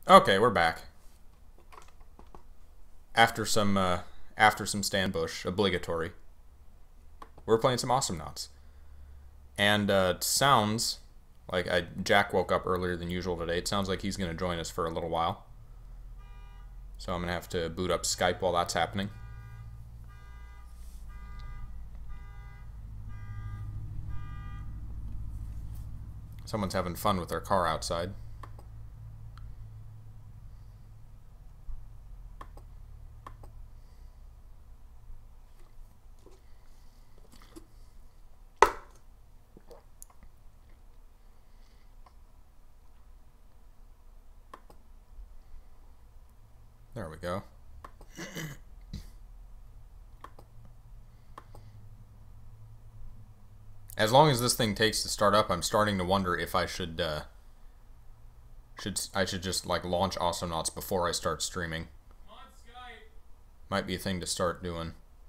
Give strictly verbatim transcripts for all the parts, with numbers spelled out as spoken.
Okay, we're back. After some, uh, after some Stan Bush, obligatory. We're playing some Awesomenauts. And, uh, it sounds like I, Jack woke up earlier than usual today. It sounds like he's going to join us for a little while. So I'm going to have to boot up Skype while that's happening. Someone's having fun with their car outside. There we go. As long as this thing takes to start up, I'm starting to wonder if I should, uh, should I should just like launch Awesomenauts before I start streaming. On Skype. Might be a thing to start doing.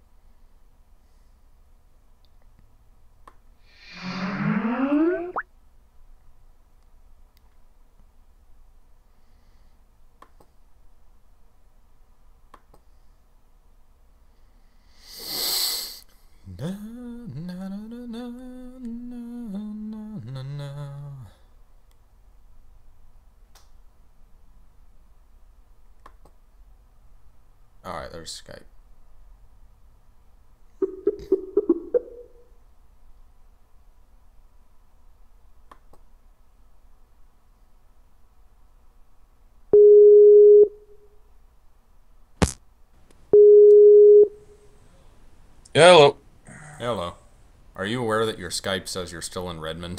Na, na, na, na, na, na, na, na. Alright, there's Skype. Hello. Hello. Are you aware that your Skype says you're still in Redmond?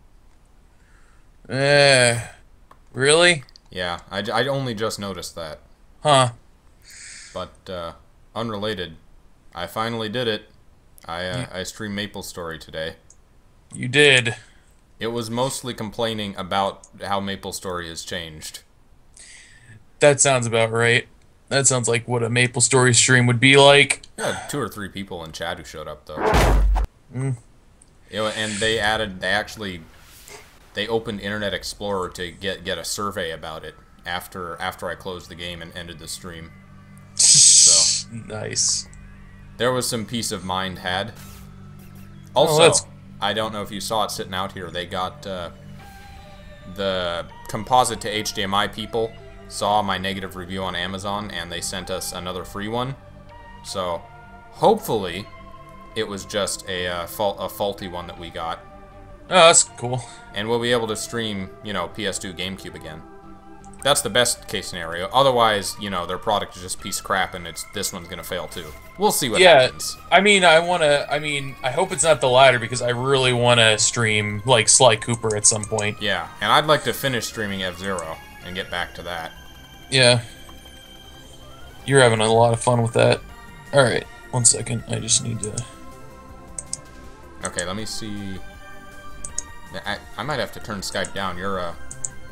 Uh, really? Yeah, I, I only just noticed that. Huh. But, uh, unrelated, I finally did it. I, uh, I streamed MapleStory today. You did. It was mostly complaining about how MapleStory has changed. That sounds about right. That sounds like what a MapleStory stream would be like. Yeah, two or three people in chat who showed up, though. Mm. You know, and they added, they actually, they opened Internet Explorer to get get a survey about it after after I closed the game and ended the stream. So Nice. there was some peace of mind had. Also, Oh, that's... I don't know if you saw it sitting out here. They got uh, the composite to H D M I people saw my negative review on Amazon and they sent us another free one. So hopefully it was just a uh, fault a faulty one that we got. Oh, that's cool. And we'll be able to stream, you know, P S two GameCube again. That's the best case scenario. Otherwise, you know, their product is just a piece of crap and it's this one's gonna fail too. We'll see what yeah, happens. I mean, I want to, I mean, I hope it's not the latter because I really want to stream, like, Sly Cooper at some point. Yeah, and I'd like to finish streaming F-Zero and get back to that. Yeah. You're having a lot of fun with that. Alright, one second. I just need to... Okay, let me see. I, I might have to turn Skype down. You're, uh...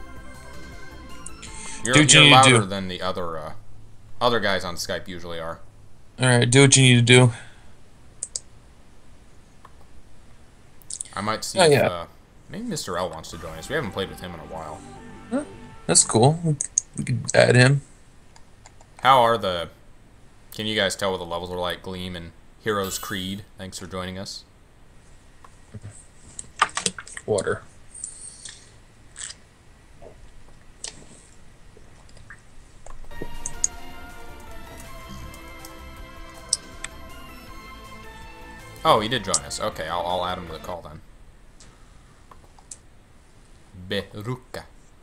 You're, do what you're you need to louder do. than the other, uh... other guys on Skype usually are. Alright, do what you need to do. I might see Oh, if, yeah. uh... maybe Mister L wants to join us. We haven't played with him in a while. Huh? That's cool. We could add him. How are the... Can you guys tell what the levels are like? Gleam and Heroes Creed. Thanks for joining us. Water. Oh, he did join us. Okay, I'll, I'll add him to the call then. Beruka.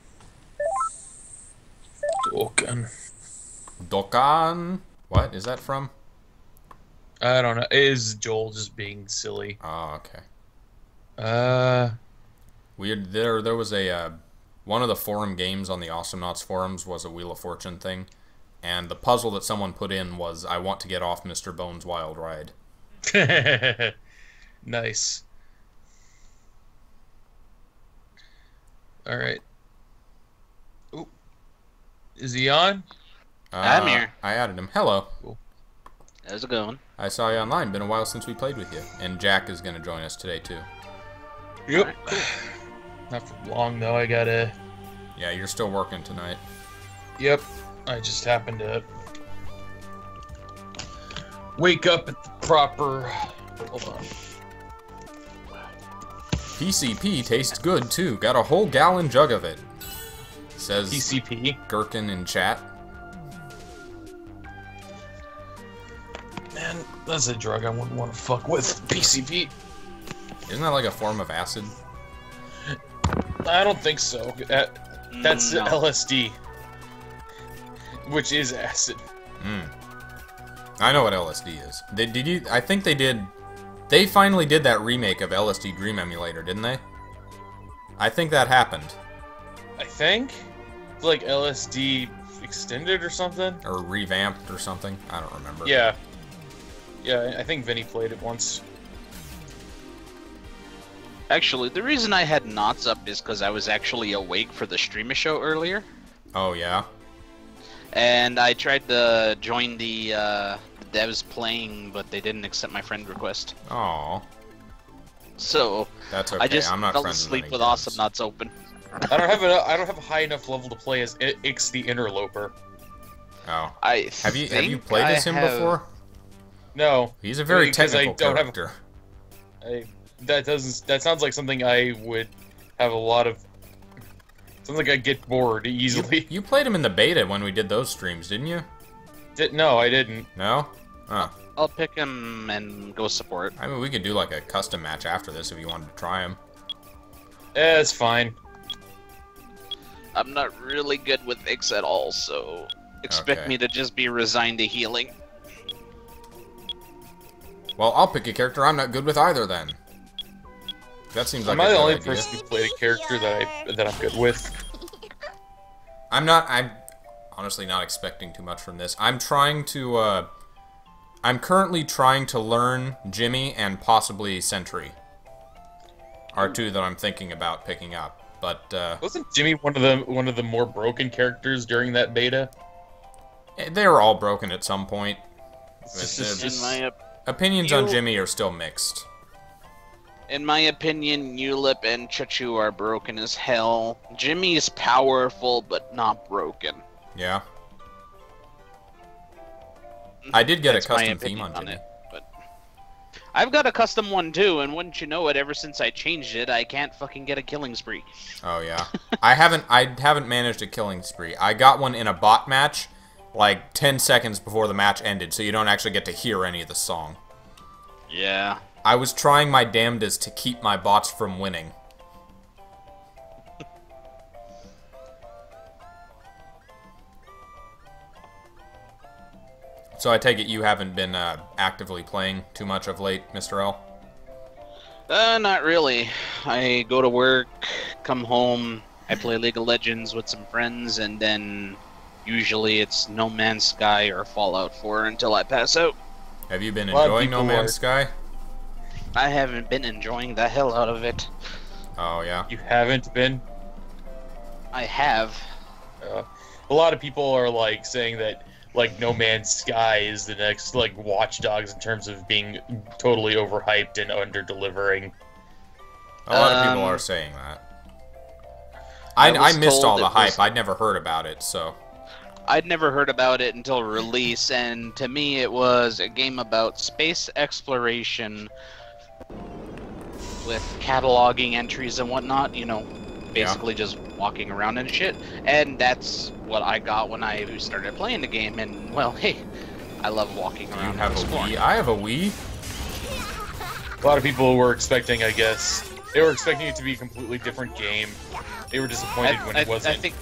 Dokan. Dokan. What is that from? I don't know. Is Joel just being silly? Oh, okay. Uh... Weird. There, there was a uh, one of the forum games on the Awesomenauts forums was a Wheel of Fortune thing, and the puzzle that someone put in was I want to get off Mister Bones' wild ride. Nice. All right. Ooh. Is he on? Uh, I'm here. I added him. Hello. Cool. How's it going? I saw you online. Been a while since we played with you. And Jack is going to join us today too. Yep. Not for long though. I gotta. Yeah, you're still working tonight. Yep. I just happened to wake up at the proper... Hold on. P C P tastes good, too. Got a whole gallon jug of it. Says P C P? Gherkin in chat. Man, that's a drug I wouldn't want to fuck with. P C P. Isn't that like a form of acid? I don't think so. Uh, That's No. L S D. Which is acid. Hmm. I know what L S D is. They, did you? I think they did... They finally did that remake of L S D Dream Emulator, didn't they? I think that happened. I think? It's like L S D extended or something? Or revamped or something. I don't remember. Yeah. Yeah, I think Vinny played it once. Actually, the reason I had knots up is because I was actually awake for the streamer show earlier. Oh, yeah? And I tried to join the, uh, the devs playing, but they didn't accept my friend request. Aw. So, That's okay. I just I'm not fell friends asleep with, with any Awesome devs. Nuts open. I don't have a I don't have a high enough level to play as I Ix the Interloper. Oh. I Have you have you think played I as him have- before? No. He's a very Because I technical don't have- character. I, that doesn't that sounds like something I would have a lot of sounds like I get bored easily. You played him in the beta when we did those streams, didn't you? Did, no, I didn't. No? Oh. I'll pick him and go support. I mean, we could do like a custom match after this if you wanted to try him. Eh, it's fine. I'm not really good with Ix at all, so expect Okay. me to just be resigned to healing. Well, I'll pick a character I'm not good with either then. That seems like Am a I the good only idea. person who played a character that I that I'm good with? I'm not, I'm honestly not expecting too much from this. I'm trying to, uh, I'm currently trying to learn Jimmy and possibly Sentry. Are two that I'm thinking about picking up. But, uh, Wasn't Jimmy one of the one of the more broken characters during that beta? they were all broken at some point. It's just, They're it's In just- my op- Opinions on You- Jimmy are still mixed. in my opinion, Ulip and Chuchu are broken as hell. Jimmy is powerful, but not broken. Yeah. I did get That's a my custom theme opinion on on Jimmy. it, but I've got a custom one too, and wouldn't you know it, ever since I changed it, I can't fucking get a killing spree. Oh yeah. I haven't I haven't managed a killing spree. I got one in a bot match like ten seconds before the match ended, so you don't actually get to hear any of the song. Yeah. I was trying my damnedest to keep my bots from winning. So I take it you haven't been uh, actively playing too much of late, Mister L? Uh, not really. I go to work, come home, I play League of Legends with some friends, and then usually it's No Man's Sky or Fallout four until I pass out. Have you been A lot of enjoying No people Man's are- Sky? I haven't been enjoying the hell out of it. Oh yeah. You haven't been. I have. Uh, a lot of people are like saying that like No Man's Sky is the next like Watch Dogs in terms of being totally overhyped and under delivering. A lot of people Um, are saying that. I, I I, was missed told all the it hype. was- I'd never heard about it, so... I'd never heard about it until release, and to me it was a game about space exploration with cataloging entries and whatnot, you know, basically just walking around and shit. And that's what I got when I started playing the game, and, well, hey, I love walking Do around you and have a exploring. Wii? I have a Wii. A lot of people were expecting, I guess, they were expecting it to be a completely different game. They were disappointed I, when I, it wasn't. I think...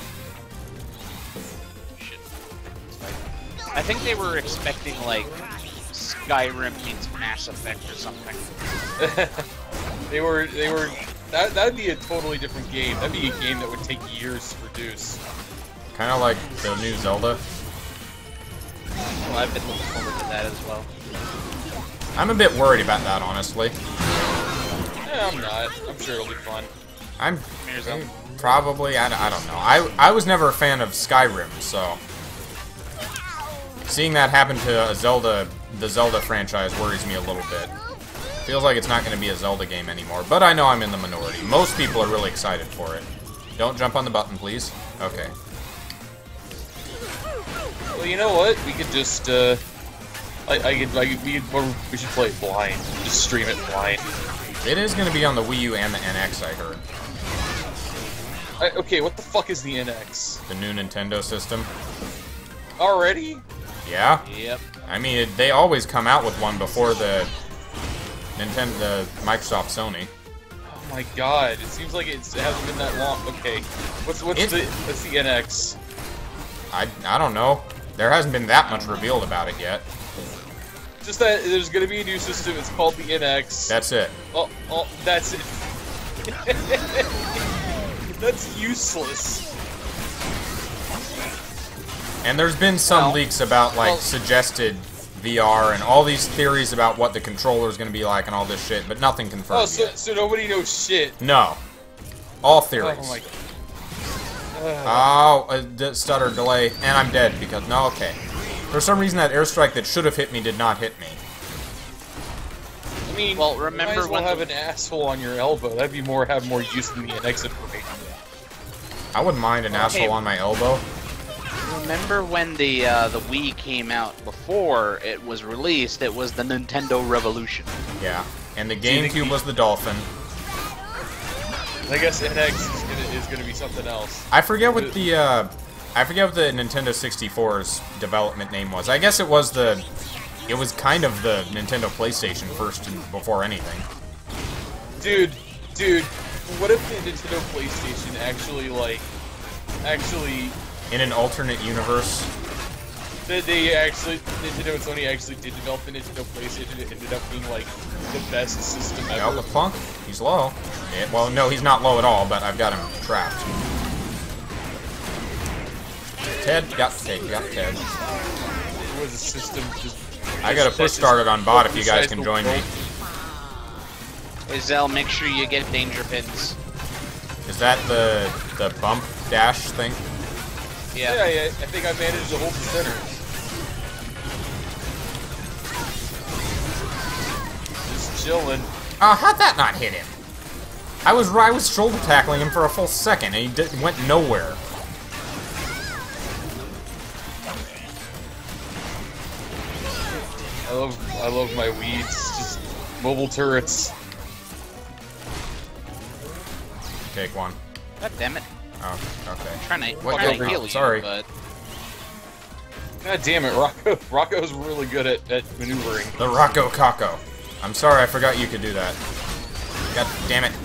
Shit. I think they were expecting, like, Skyrim meets Mass Effect or something. they were, they were. That that'd be a totally different game. That'd be a game that would take years to produce. Kind of like the new Zelda. Well, I've been looking forward to that as well. I'm a bit worried about that, honestly. Eh, I'm not. I'm sure it'll be fun. I'm Here's a- probably, I, I don't know. I, I was never a fan of Skyrim, so... Seeing that happen to a Zelda, the Zelda franchise worries me a little bit. Feels like it's not going to be a Zelda game anymore, but I know I'm in the minority. Most people are really excited for it. Don't jump on the button, please. Okay. Well, you know what? We could just, uh... I, I could, I could, we, could, we should play it blind. Just stream it blind. It is going to be on the Wii U and the N X, I heard. I, okay, what the fuck is the N X? The new Nintendo system. Already? Yeah? Yep. I mean, it, they always come out with one before the Nintendo, the Microsoft, Sony. Oh my god, it seems like it's, it hasn't been that long. Okay, what's what's It's- the what's the N X? I, I don't know. There hasn't been that much revealed about it yet. Just that there's gonna be a new system. It's called the N X. That's it. Oh, oh, that's it. That's useless. And there's been some Well, leaks about, like, well- suggested V R and all these theories about what the controller is going to be like and all this shit, but nothing confirmed Oh, so yet. so nobody knows shit. No. All theories. Oh my god. Oh, a d stutter delay, and I'm dead because no, okay. For some reason, that airstrike that should have hit me did not hit me. I mean, Well, you remember might as well when have the- an asshole on your elbow. That'd be more have more use than the N X information. I wouldn't mind an Okay. asshole on my elbow. Remember when the uh, the Wii came out before it was released? It was the Nintendo Revolution. Yeah, and the you think GameCube the- was the Dolphin. I guess N X is gonna, is gonna be something else. I forget what the uh, I forget what the Nintendo sixty-four's development name was. I guess it was the, it was kind of the Nintendo PlayStation first and before anything. Dude, dude, what if the Nintendo PlayStation actually like, actually, In an alternate universe, that they actually, Nintendo and Sony actually did develop the Nintendo PlayStation. It ended up being like the best system out ever. with Plunk. He's low. Yeah, well, no, he's not low at all, but I've got him trapped. Ted, got Ted, got Ted. It was a system. Just, I got a that push just started on bot if you guys besides can the join me. world. Hey, Zell, make sure you get danger pins. Is that the the bump dash thing? Yeah, yeah, I think I managed to hold the center. Just chilling. Uh, how'd that not hit him? I was I was shoulder tackling him for a full second, and he did, went nowhere. I love, I love my weeds. Just mobile turrets. Take one. God damn it! Oh, okay. I'm trying to, What trying to go- heal you, sorry. but God damn it, Rocco. Rocco's really good at, at maneuvering. The Rocco Caco. I'm sorry, I forgot you could do that. God damn it.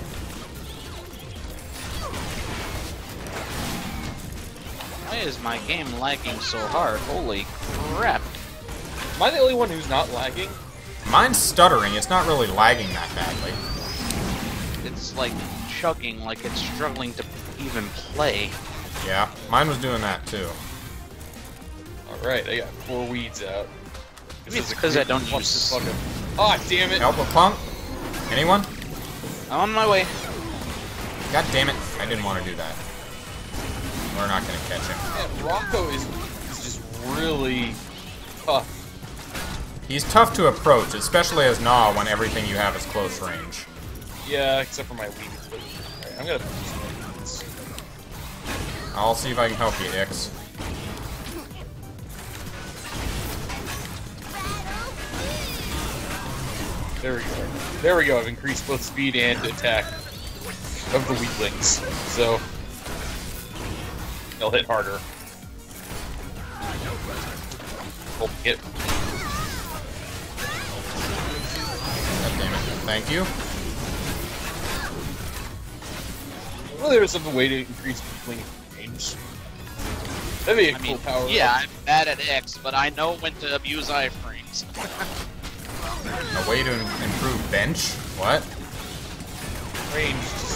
why is my game lagging so hard? Holy crap! Am I the only one who's not lagging? Mine's stuttering. It's not really lagging that badly. It's like chugging, like it's struggling to even play. Yeah, mine was doing that too. Alright, I got four weeds out. Maybe it's 'cause I don't use- Fucking... Ah, damn it! Help a punk? Anyone? I'm on my way. God damn it. I didn't want to do that. We're not going to catch him. Man, Rocco is, is just really tough. He's tough to approach, especially as Gnaw when everything you have is close range. Yeah, except for my weeds. But, alright, I'm gonna put some weeds. I'll see if I can help you, Ix. There we go. There we go. I've increased both speed and attack of the weaklings. So they'll hit harder. Oh, hit. God damn it. Thank you. Well, there was some way to increase weakling range. That'd be a I cool mean, power. yeah, I'm bad at X, but I know when to abuse iframes. A way to im- improve bench? What? Range. Just,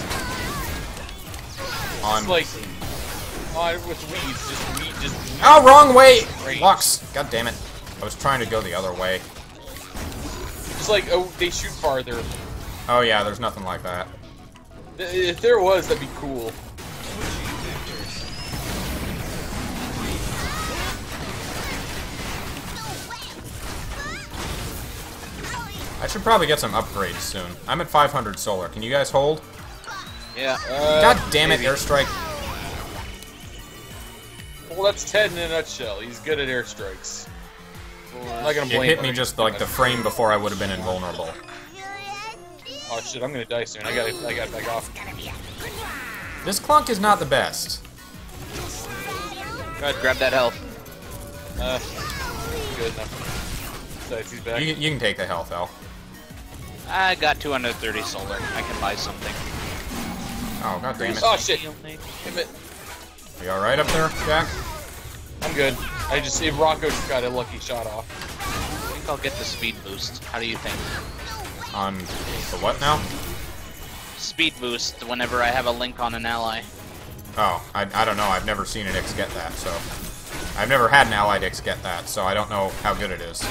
On. just like on with weeds. Just weed. Just. Weed. Oh, wrong way! Range. Lux! God damn it. I was trying to go the other way. Just like oh, they shoot farther. Oh yeah, there's nothing like that. If there was, that'd be cool. I should probably get some upgrades soon. I'm at five hundred solar. Can you guys hold? Yeah. Uh, God damn it, maybe. airstrike. Well, that's Ted in a nutshell. He's good at airstrikes. I'm not gonna It blame hit him. me just like the frame before I would have been invulnerable. Oh shit! I'm gonna die soon. I gotta, I gotta back off. This clunk is not the best. Go ahead, grab that health. Uh, good enough. Nice, he's back. You, you can take the health, Al. I got two hundred thirty solar. I can buy something. Oh, god damn it. Oh shit! Damn it. Are you alright up there, Jack? I'm good. I just see Rocco just got a lucky shot off. I think I'll get the speed boost. How do you think? On the what now? Speed boost whenever I have a link on an ally. Oh, I, I don't know. I've never seen an Ix get that, so... I've never had an allied Ix get that, so I don't know how good it is.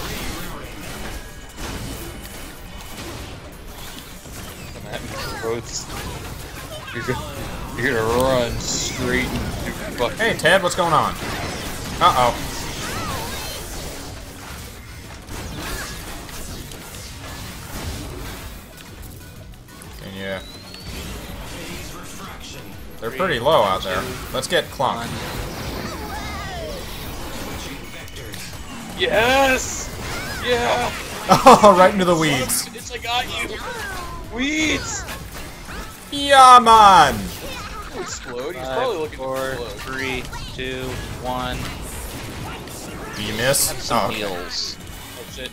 You're gonna, you're gonna run straight into fucking... Hey, Ted, what's going on? Uh-oh. Can you... They're pretty low out there. Let's get Clunk. Yes! Yeah! Oh, right into the weeds. Bitch, I got you! Weeds! Yeah, man! Explode? He's Five, probably looking four, to explode. three, two, one. You miss? Have some Oh, okay. heals. Oh shit.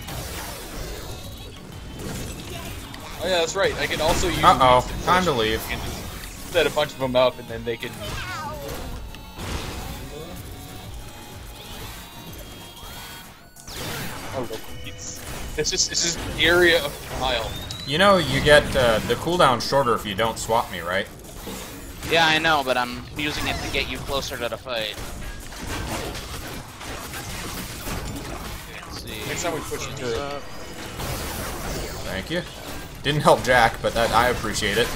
Oh yeah, that's right. I can also use Uh-oh. weeds Time to push. leave. I can just set a bunch of them up and then they can... Oh, it's, it's just it's just an area of tile. You know, you get uh, the cooldown shorter if you don't swap me, right? Yeah, I know, but I'm using it to get you closer to the fight. Let's see. Next time we push the turret. Up. Thank you. Didn't help Jack, but that I appreciate it.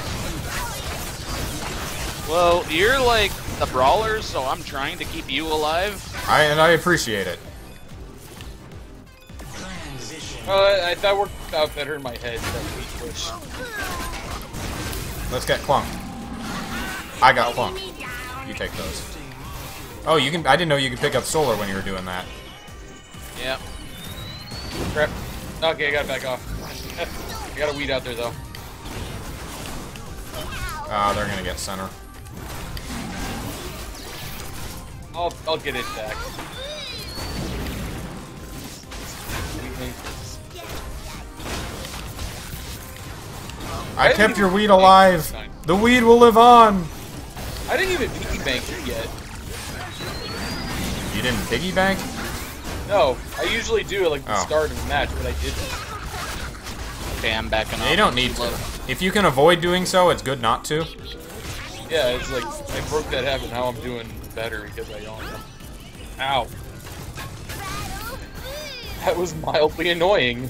Well, you're like the brawler, so I'm trying to keep you alive. I and I appreciate it. Uh, I, that worked out better in my head than we push. Let's get Clunk. I got Clunk. You take those. Oh, you can. I didn't know you could pick up solar when you were doing that. Yep. Crap. Okay, I gotta back off. I got a weed out there though. Ah, they're gonna get center. I'll I'll get it back. I kept your weed alive. The weed will live on. I didn't even piggy bank it yet. You didn't piggy bank? No, I usually do it like the Oh. start of the match, but I didn't. Okay, I'm backing up. You don't need to. If you can avoid doing so, it's good not to. Yeah, it's like I broke that habit. Now I'm doing better because I don't. Ow. That was mildly annoying.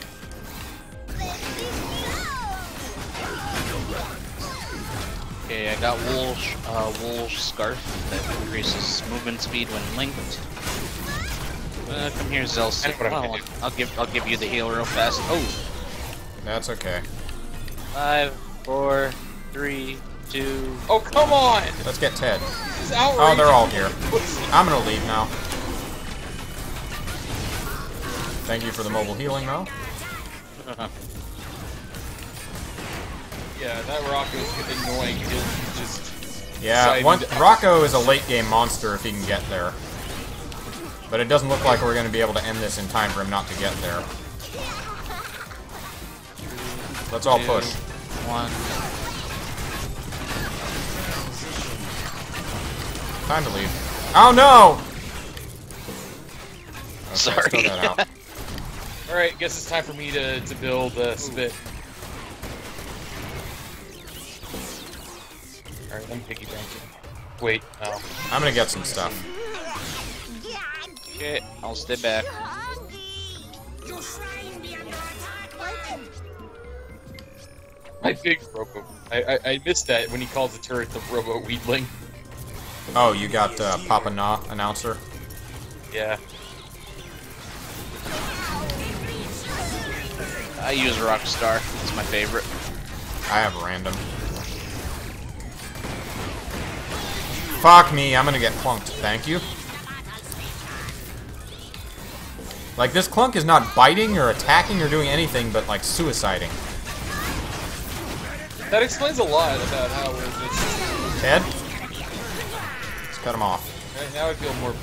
Okay, I got wool, uh, wool scarf that increases movement speed when linked. Uh, come here, Zelsi. That's what I'm Well, gonna do. I'll give, I'll give you the heal real fast. Oh, That's okay. five, four, three, two. Oh come on! Let's get Ted. This is outrageous. Oh, they're all here. I'm gonna leave now. Thank you for the mobile healing, though. Yeah, that Rocco's annoying because he's just. Yeah, deciding one, to- Rocco is a late game monster if he can get there. But it doesn't look like we're going to be able to end this in time for him not to get there. Let's all Two, push. One. Time to leave. Oh no! Okay, Sorry. throw that out. Alright, guess it's time for me to, to build uh, spit. Alright, I'm piggy banking. Wait, no. I'm gonna get some stuff. Okay, I'll stay back. My big Robo. I, I, I missed that when he calls the turret the Robo Weedling. Oh, you got uh, Papa Na announcer? Yeah. I use Rockstar. It's my favorite. I have random. Fuck me, I'm gonna get clunked. Thank you. Like, this clunk is not biting or attacking or doing anything but, like, suiciding. That explains a lot about how we're just... Ted? Let's cut him off. Right now I feel more...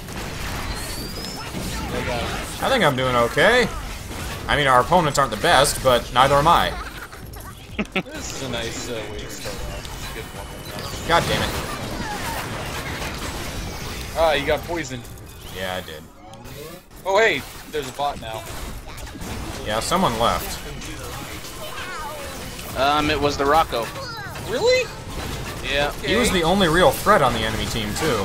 I got it. I think I'm doing okay. I mean, our opponents aren't the best, but neither am I. This is a nice uh, way to start off. Good one. God damn it. Ah, you got poisoned. Yeah, I did. Oh, hey, there's a bot now. Yeah, someone left. Um, it was the Rocco. Really? Yeah. Okay. He was the only real threat on the enemy team, too.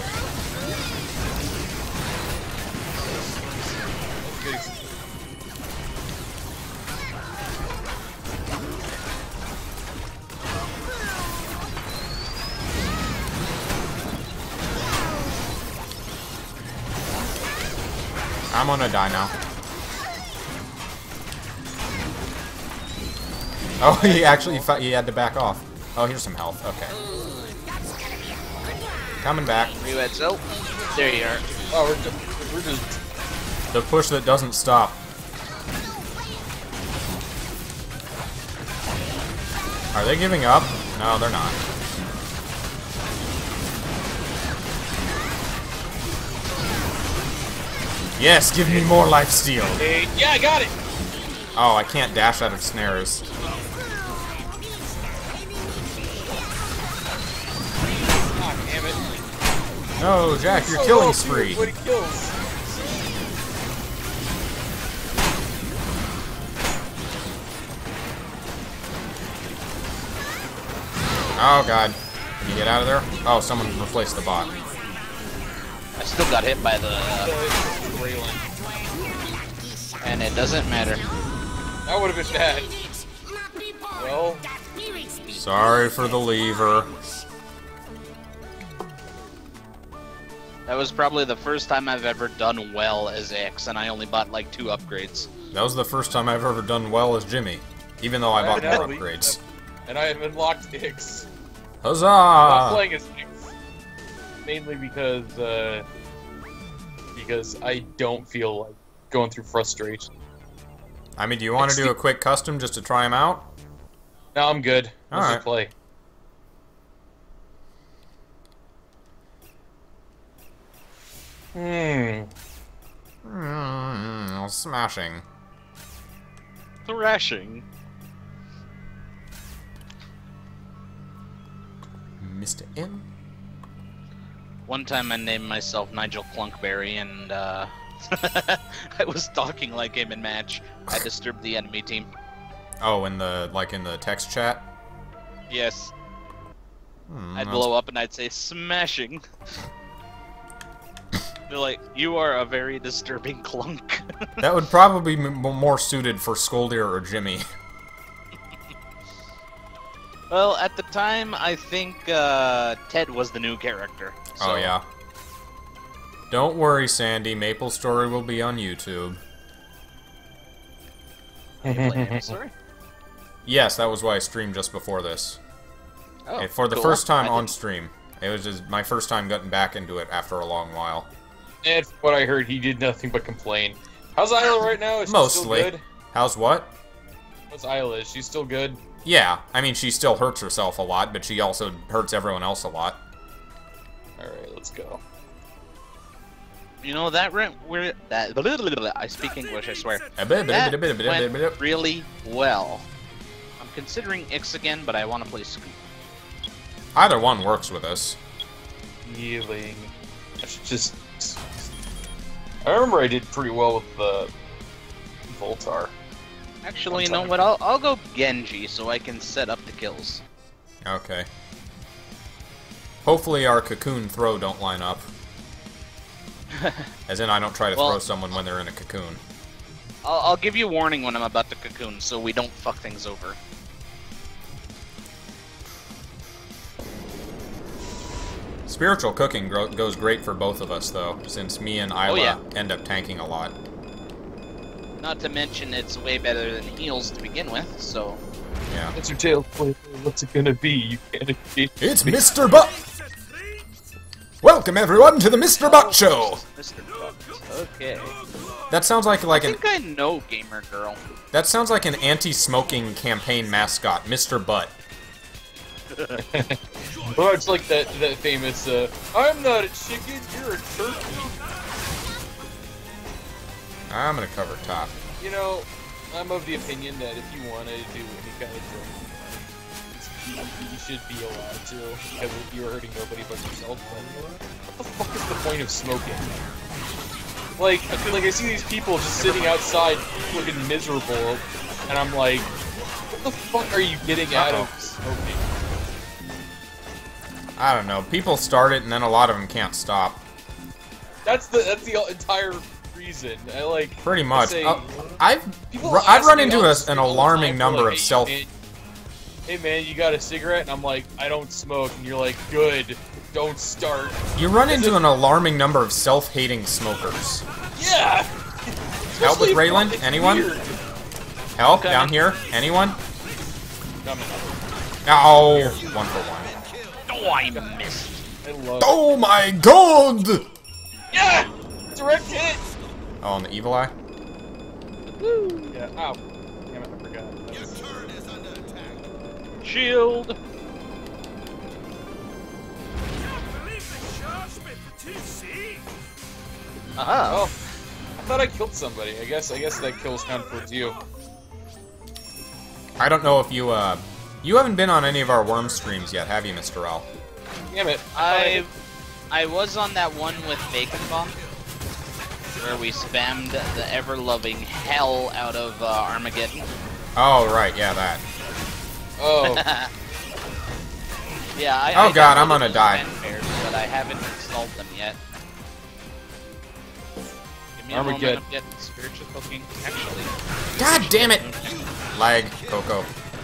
I'm gonna die now. Oh, he actually fought, he had to back off. Oh, here's some health. Okay. Coming back. You at so? There you are. Oh, we're just, we're just... The push that doesn't stop. Are they giving up? No, they're not. Yes, give me more life steal. Hey, yeah, I got it! Oh, I can't dash out of snares. Ah, damn it. No, Jack, you're So killing low, spree. What he kills. Oh god. Can you get out of there? Oh, someone replaced the bot. I still got hit by the... Uh, Raylan. and it doesn't matter. That would have been bad. Well... Sorry for the lever. That was probably the first time I've ever done well as X, and I only bought like two upgrades. That was the first time I've ever done well as Jimmy. Even though I bought more Evidently. upgrades. And I have unlocked X. Huzzah! I'm not playing as X. Mainly because, uh... because I don't feel like going through frustration. I mean, do you want to do a quick custom just to try him out? No, I'm good. Let's Alright. just play. Hmm. Mm, smashing. Thrashing. Mister M? One time I named myself Nigel Clunkberry, and uh, I was talking like him in match. I disturbed the enemy team. Oh, in the, like in the text chat? Yes. Hmm, I'd that's- blow up and I'd say smashing. They're like, you are a very disturbing clunk. That would probably be m more suited for Skoldir or Jimmy. Well, at the time, I think uh, Ted was the new character. So. Oh, yeah. Don't worry, Sandy. Maple Story will be on YouTube. You play Maple Story? Yes, that was why I streamed just before this. Oh, And for the cool. first time I on didn't- stream. It was just my first time getting back into it after a long while. And from what I heard, he did nothing but complain. How's Isla right now? Is she Mostly. still good? How's what? How's Isla? Is she still good? Yeah, I mean, she still hurts herself a lot, but she also hurts everyone else a lot. Alright, let's go. You know, that went we're that I speak English, I swear. That That went really well. I'm considering X again, but I want to play Scoop. Either one works with us. Healing. I should just... I remember I did pretty well with the Voltar. Actually, you know what? I'll I'll go Genji so I can set up the kills. Okay. Hopefully our cocoon throw don't line up. As in, I don't try to Well- throw someone when they're in a cocoon. I'll I'll give you warning when I'm about to cocoon, so we don't fuck things over. Spiritual cooking gro goes great for both of us, though, since me and Isla Oh, yeah. end up tanking a lot. Not to mention it's way better than heals to begin with, so... Yeah. What's your tail flavor? What's it gonna be? You can't escape. It's Mister Butt! Well, Welcome everyone to the Mister Butt Show. Mister Butt. Okay. That sounds like like I an. think I know Gamer Girl. That sounds like an anti-smoking campaign mascot, Mister Butt. Well, it's like that that famous. Uh, I'm not a chicken. You're a turkey. I'm gonna cover top. You know, I'm of the opinion that if you want to do any kind of drink, you, you should be allowed to, because if you're hurting nobody but yourself, then what the fuck is the point of smoking? Like, like I see these people just sitting outside looking miserable, and I'm like, what the fuck are you getting out Uh-oh. of smoking? I don't know. People start it, and then a lot of them can't stop. That's the that's the entire reason. I like Pretty much. say- Uh, I've People ru- I've ask run me into on a, the an street all the alarming time, number like, of hey, self. man, hey man, you got a cigarette? And I'm like, I don't smoke. And you're like, good, don't start. You run into it- an alarming number of self-hating smokers. Yeah. Help with Especially if Raylan? it's Anyone? weird. Help Okay. down here? Anyone? Coming. Oh, one for one. Oh, I missed. I love. Oh my god! Yeah. Direct hit. Oh, on the evil eye. Yeah. Ow. Damn it! I forgot. That's... Shield. Ah. Oh. I thought I killed somebody. I guess. I guess that kill's counted towards you. I don't know if you, uh... You haven't been on any of our worm streams yet, have you, Mister L? Damn it. I I was on that one with Bacon Bomb, where we spammed the ever-loving hell out of uh, Armageddon. Oh, right, yeah, that. Oh. Yeah, I, Oh I god, I'm downloaded gonna those die. fanfares, but I haven't installed them yet. Give me a moment, Armageddon. I'm getting spiritual cooking. Actually, God damn it! Lag, Coco.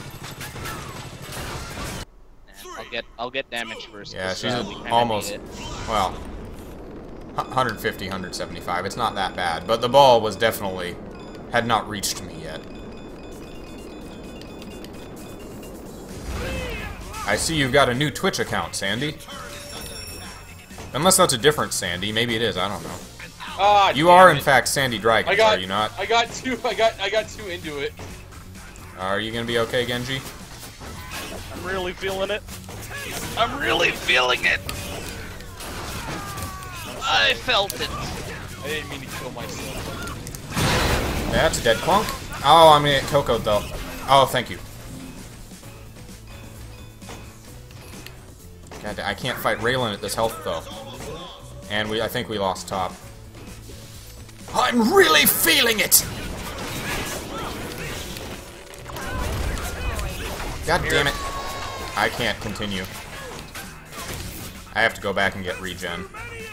nah, I'll get I'll get damage first. Yeah, 'cause, she's uh, we kinda almost- need it. Well, one fifty, one seventy-five. It's not that bad, but the ball was definitely... had not reached me yet. I see you've got a new Twitch account, Sandy. Unless that's a different Sandy. Maybe it is, I don't know. Ah, You damn are, in it. fact, Sandy Dragons, I got. are you not? I got two. I got. I got two into it. Are you gonna be okay, Genji? I'm really feeling it. I'm really feeling it. I felt it. I didn't mean to kill myself. That's a dead clunk. Oh, I'm gonna get Coco'd, though. Oh, thank you. God, I can't fight Raylan at this health, though. And we, I think we lost top. I'm really feeling it! God damn it. I can't continue. I have to go back and get regen.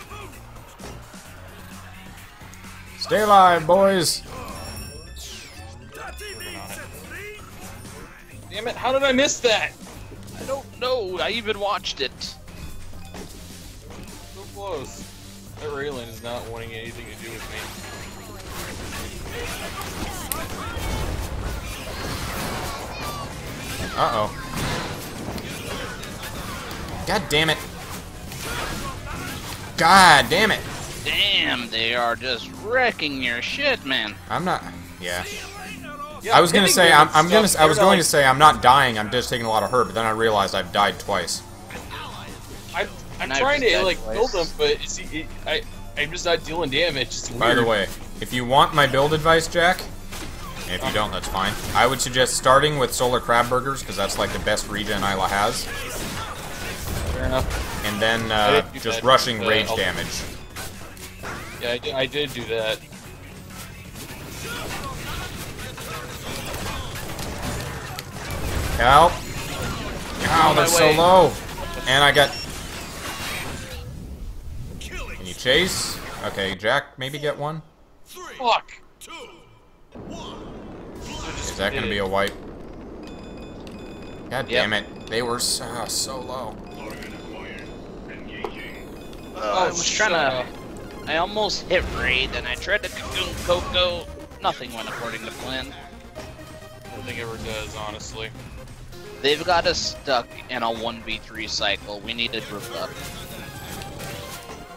Stay alive, boys! Damn it! How did I miss that? I don't know. I even watched it. So close. That Raylan is not wanting anything to do with me. Uh-oh. God damn it. God damn it. Damn, they are just wrecking your shit, man. I'm not... Yeah. Yeah, I was gonna hitting say, them I'm, and I'm gonna, stuff, I was they're going like- to say I'm not dying, I'm just taking a lot of hurt, but then I realized I've died twice. I'm, I'm And I've trying just to died like twice. kill them, but see, it, I, I'm just not dealing damage. It's weird. By the way, if you want my build advice, Jack, and if you don't, that's fine. I would suggest starting with Solar Crab Burgers, because that's like the best regen Isla has, Fair enough. and then I uh, didn't do just that, rushing but rage I'll- damage. Yeah, I did, I did do that. Help! Ow, On my they're so way. low! And I got... Can you chase? Okay, Jack, maybe get one? Fuck. Is that gonna be a wipe? God Yep. damn it. They were so, so low. Uh, I was trying shut to... I almost hit Raid, and I tried to cocoon Coco. Nothing went according to plan. Nothing ever does, honestly. They've got us stuck in a one v three cycle. We need to group up.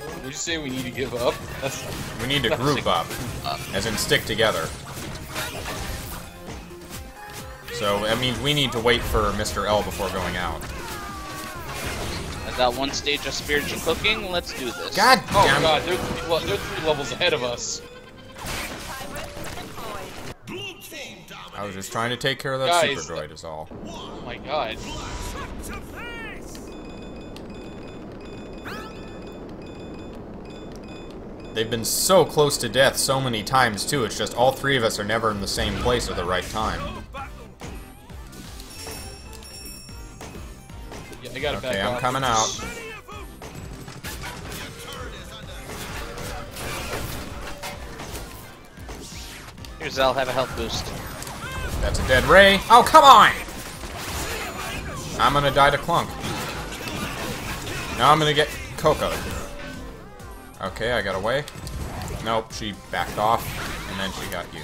Would you say we need to give up? That's, We need to group up, as in stick together. So, that means we need to wait for Mister L before going out. I got one stage of spiritual cooking. Let's do this. God oh damn god, they're three, le they're three levels ahead of us. I was just trying to take care of that Guys, super droid is all. Oh my god. They've been so close to death so many times too, it's just all three of us are never in the same place at the right time. Yeah, I gotta Okay, back I'm off. coming out. Here, Zell, have a health boost. That's a dead ray. Oh, come on! I'm gonna die to Clunk. Now I'm gonna get Coco. Okay, I got away. Nope, she backed off, and then she got you.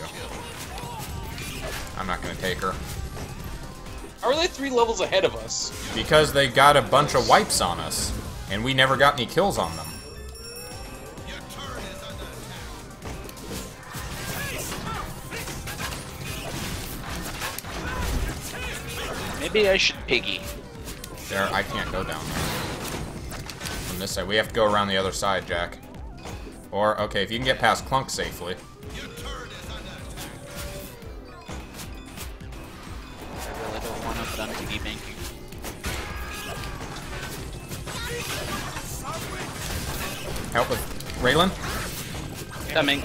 I'm not gonna take her. How are they three levels ahead of us? Because they got a bunch of wipes on us, and we never got any kills on them. Maybe I should piggy. There, I can't go down there. From this side, we have to go around the other side, Jack. Or, okay, if you can get past Clunk safely. I really don't want to done piggy banking. Help with Raylan. Coming.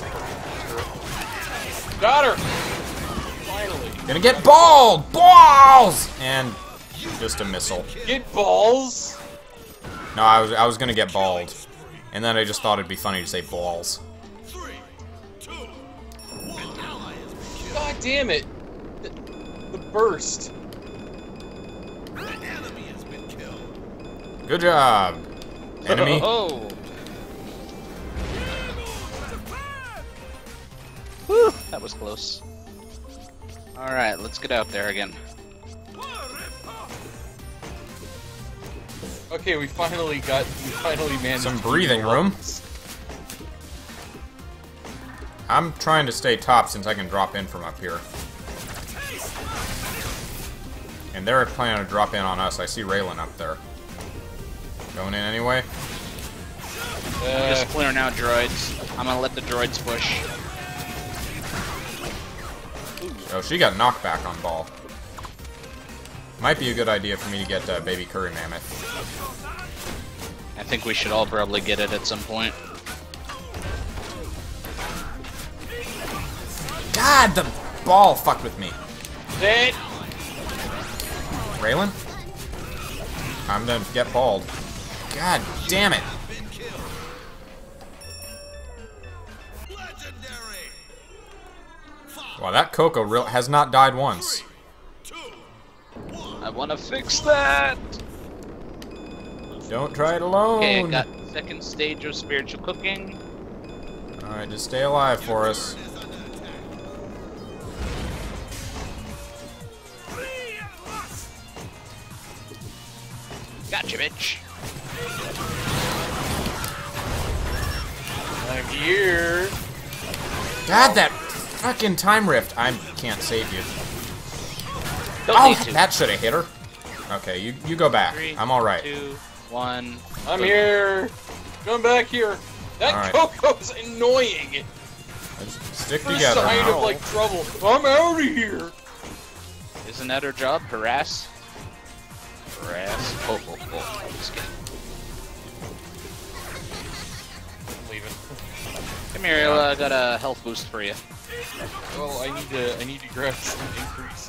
Got her! Finally. Gonna get balled! Balls! And just a missile. Get balls! No, I was I was gonna get balled. And then I just thought it'd be funny to say balls. God damn it! The, the burst. Good job. Enemy. Oh. Whew, that was close. Alright, let's get out there again. Okay, we finally got, we finally managed Some to breathing keep room. levels. I'm trying to stay top since I can drop in from up here. And they're planning to drop in on us. I see Raylan up there. Going in anyway? Uh, Just clearing out droids. I'm gonna let the droids push. Oh, she got knockback on ball. Might be a good idea for me to get uh, Baby Curry Mammoth. I think we should all probably get it at some point. God, the ball fucked with me. Dead. Raylan? I'm gonna get balled. God damn it. Wow, that Coco real has not died once. I wanna fix that! Don't try it alone. Okay, I got second stage of spiritual cooking. Alright, just stay alive for us. Gotcha, bitch. I'm here. God, that fucking time rift. I can't save you. Don't Oh, need to. that should have hit her. Okay, you you go back. Three, I'm alright. Two, one. I'm boom. here. Come back here. That All right. Coco's annoying. Let's stick First together sign now. of like trouble. I'm out of here. Isn't that her job? Harass? Harass? Oh, oh, oh. I'm just kidding. I'm leaving. Come here, I uh, got a health boost for you. Well, I need to. I need to grab some increase.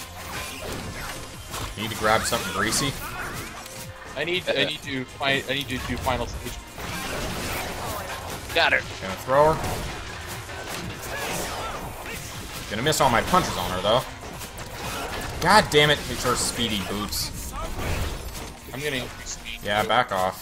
You need to grab something greasy. I need. I need to find. I need to do final stage. Got her. Gonna throw her. Gonna miss all my punches on her though. God damn it, it's her speedy boots. I'm gonna increase speed. Yeah, back off.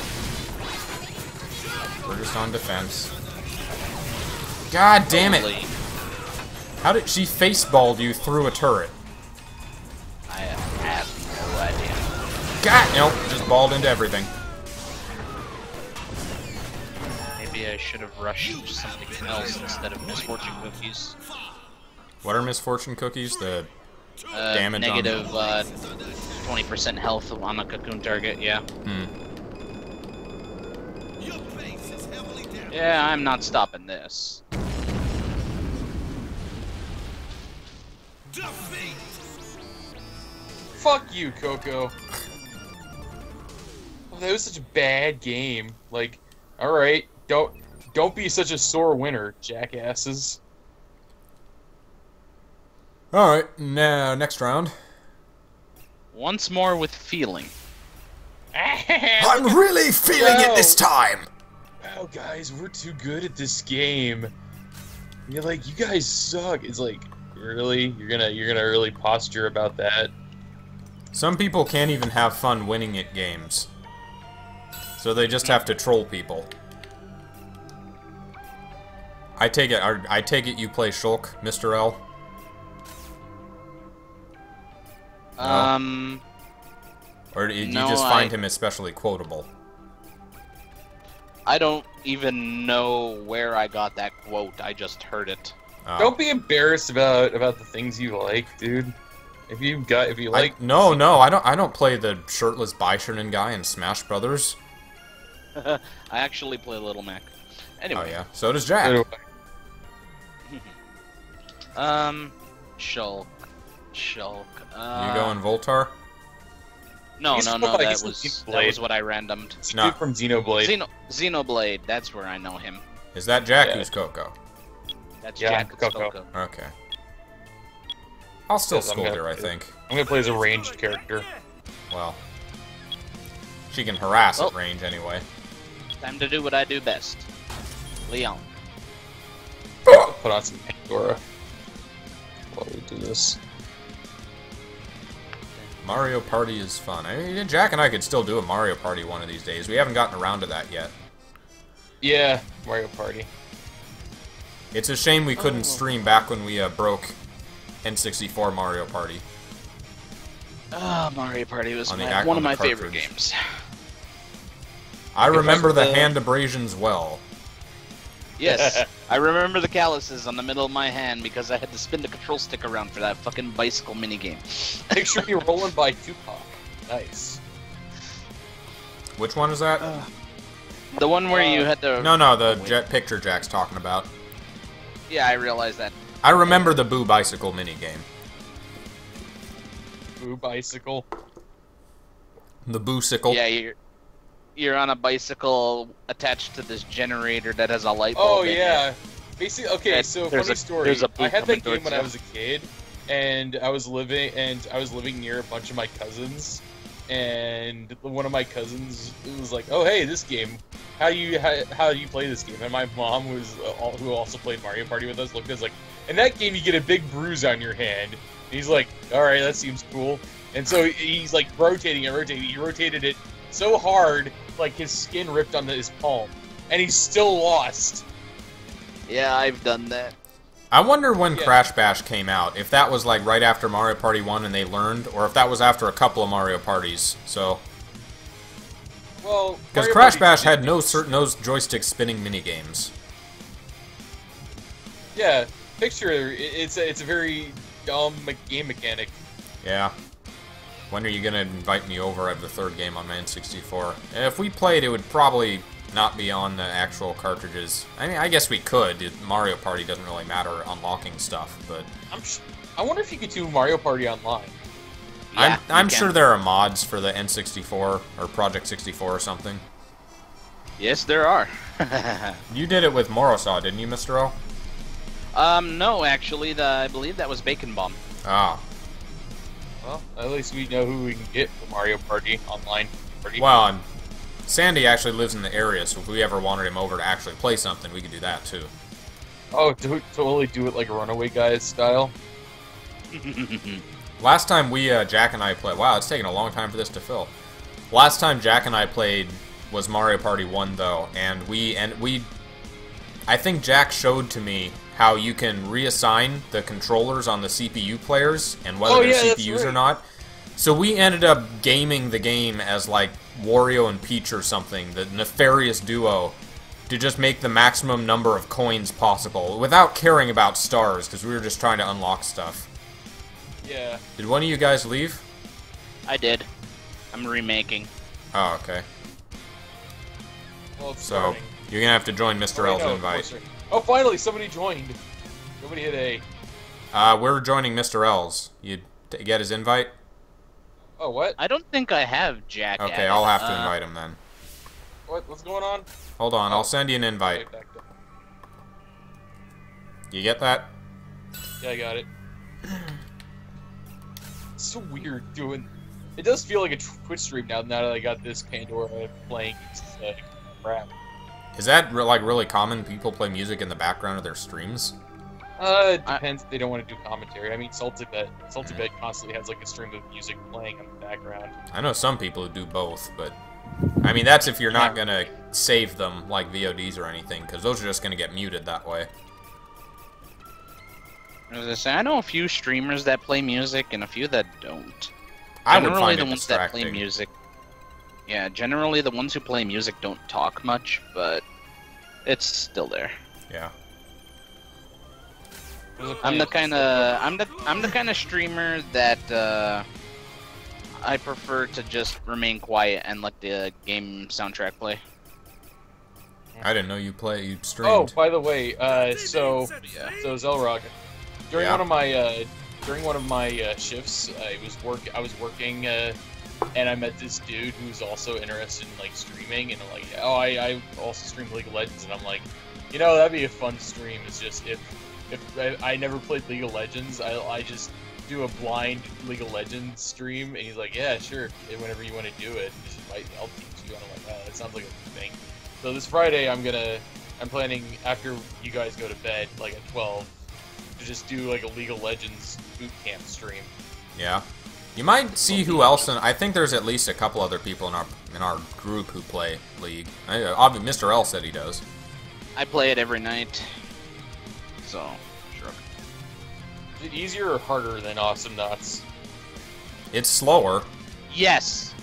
We're just on defense. God damn it! Holy. How did she faceballed you through a turret? I have no idea. God, nope, just balled into everything. Maybe I should have rushed something else instead of misfortune cookies. What are misfortune cookies? The Uh, damage negative on... uh, twenty percent health on a cocoon target, yeah. Hmm. Yeah, I'm not stopping this. Fuck you, Coco. Oh, that was such a bad game. Like, all right, don't don't be such a sore winner, jackasses. All right, now next round. Once more with feeling. I'm really feeling it this time. Wow, guys, we're too good at this game. You're like, you guys suck. It's like, really? You're gonna you're gonna really posture about that? Some people can't even have fun winning at games. So they just have to troll people. I take it I take it you play Shulk, Mister L? No. Um... Or do you no, just find I... him especially quotable? I don't even know where I got that quote. I just heard it. Oh. Don't be embarrassed about about the things you like, dude. If you got if you like I, no, no, I don't I don't play the shirtless Bishonen guy in Smash Brothers. I actually play Little Mac. Anyway. Oh yeah, so does Jack. um, Shulk, Shulk. Uh, You going Voltar? No, He's no, no. like- That he's was like that was what I randomed. It's No. dude from Xenoblade. Xeno Xenoblade. That's where I know him. Is that Jack Yeah. who's Coco? That's Yeah, Jack Coco. Coco. Okay. I'll still Yes, I'm scold gonna- her, I think. I'm gonna play as a ranged character. Well, she can harass Oh. at range anyway. Time to do what I do best. Leon. I'll put on some Pandora while we do this. Mario Party is fun. I mean, Jack and I could still do a Mario Party one of these days. We haven't gotten around to that yet. Yeah, Mario Party. It's a shame we couldn't Oh. stream back when we uh, broke N sixty-four Mario Party. Ah, Mario Party was On the my, ac- one on of the my favorite cartridge. games. I Okay, remember the the- hand abrasions well. Yes, I remember the calluses on the middle of my hand because I had to spin the control stick around for that fucking bicycle minigame. Picture me rolling by Tupac. Nice. Which one is that? The one where you Uh, had to... no, no, the wait. jet picture Jack's talking about. Yeah, I realized that. I remember the Boo Bicycle minigame. Boo bicycle. The Boo-sicle. Yeah, you're, you're on a bicycle attached to this generator that has a light bulb Oh in yeah. it. Basically, okay. There's- So there's funny a- story. there's a boo I had coming that game when I towards was a kid, and I was living and I was living near a bunch of my cousins, and one of my cousins was like, "Oh hey, this game. How do you how, how do you play this game?" And my mom was uh, all, who also played Mario Party with us looked at us like, "In that game, you get a big bruise on your hand." And he's like, "All right, that seems cool." And so he's like rotating and rotating. He rotated it so hard, like his skin ripped onto his palm, and he still lost. Yeah, I've done that. I wonder when Yeah. Crash Bash came out. If that was like right after Mario Party one and they learned, or if that was after a couple of Mario Parties. So, Well, because Mario Crash Party- Bash had no certain no joystick spinning minigames. Yeah, picture it- it's a, it's a very dumb me- game mechanic. Yeah. When are you gonna invite me over? I have the third game on my N sixty-four. If we played, it would probably not be on the actual cartridges. I mean, I guess we could. It- Mario Party doesn't really matter unlocking stuff, but I'm sh- I wonder if you could do Mario Party online. Yeah, I'm, I'm you sure can. there are mods for the N sixty-four or Project sixty-four or something. Yes, there are. You did it with Morrowsaw, didn't you, Mister O? um, no, actually, the, I believe that was Bacon Bomb. Ah. Well, at least we know who we can get for Mario Party online. Party. Well, and Sandy actually lives in the area, so if we ever wanted him over to actually play something, we could do that too. Oh, to- totally do it like a Runaway Guys style. Last time we, uh, Jack and I played... Wow, it's taking a long time for this to fill. Last time Jack and I played was Mario Party one, though, and we... and we. I think Jack showed to me how you can reassign the controllers on the C P U players, and whether Oh, they're yeah, that's C P Us or right. not. So we ended up gaming the game as, like, Wario and Peach or something, the nefarious duo. to just make the maximum number of coins possible without caring about stars, because we were just trying to unlock stuff. Yeah. Did one of you guys leave? I did. I'm remaking. Oh, okay. Well, it's So, starting. you're gonna have to join Mister Oh, L's wait, no, invite. closer. Oh, finally, somebody joined. Nobody hit A. Uh, we're joining Mister L's. You t get his invite? Oh, what? I don't think I have Jack. Okay, added. I'll have to Uh, invite him then. What? What's going on? Hold on, Oh. I'll send you an invite. Okay, back up. You get that? Yeah, I got it. It's so weird doing. It does feel like a Twitch stream now. Now that I got this Pandora playing uh, crap. Is that re like really common? People play music in the background of their streams? Uh, it I- depends if they don't want to do commentary. I mean, Salty Bet, Salty Bet constantly has like a stream of music playing in the background. I know some people who do both, but I mean that's if you're not gonna save them like V O Ds or anything, because those are just gonna get muted that way. As I say, I know a few streamers that play music and a few that don't. I would Generally, find the it ones that play distracting. music. Yeah, generally the ones who play music don't talk much, but it's still there. Yeah. I'm the kind of I'm the I'm the kind of streamer that uh, I prefer to just remain quiet and let the game soundtrack play. I didn't know you play. You Oh, streamed. by the way, uh, so Yeah. so Xelrog, during Yeah. one of my uh, during one of my uh, shifts, I was work I was working, uh, and I met this dude who's also interested in like streaming, and like, oh, I, I also stream League of Legends, and I'm like, you know, that'd be a fun stream. It's just if if I, I never played League of Legends, I I just do a blind League of Legends stream, and he's like, yeah, sure, whenever you want to do it, just invite me, I'll teach you. And I'm like, oh, that sounds like a thing. So this Friday, I'm gonna, I'm planning after you guys go to bed, like at twelve, to just do like a League of Legends boot camp stream. Yeah. You might see who else, and I think there's at least a couple other people in our in our group who play League. I, obviously, Mister L said he does. I play it every night, so sure. Is it easier or harder than Awesomenauts? It's slower. Yes.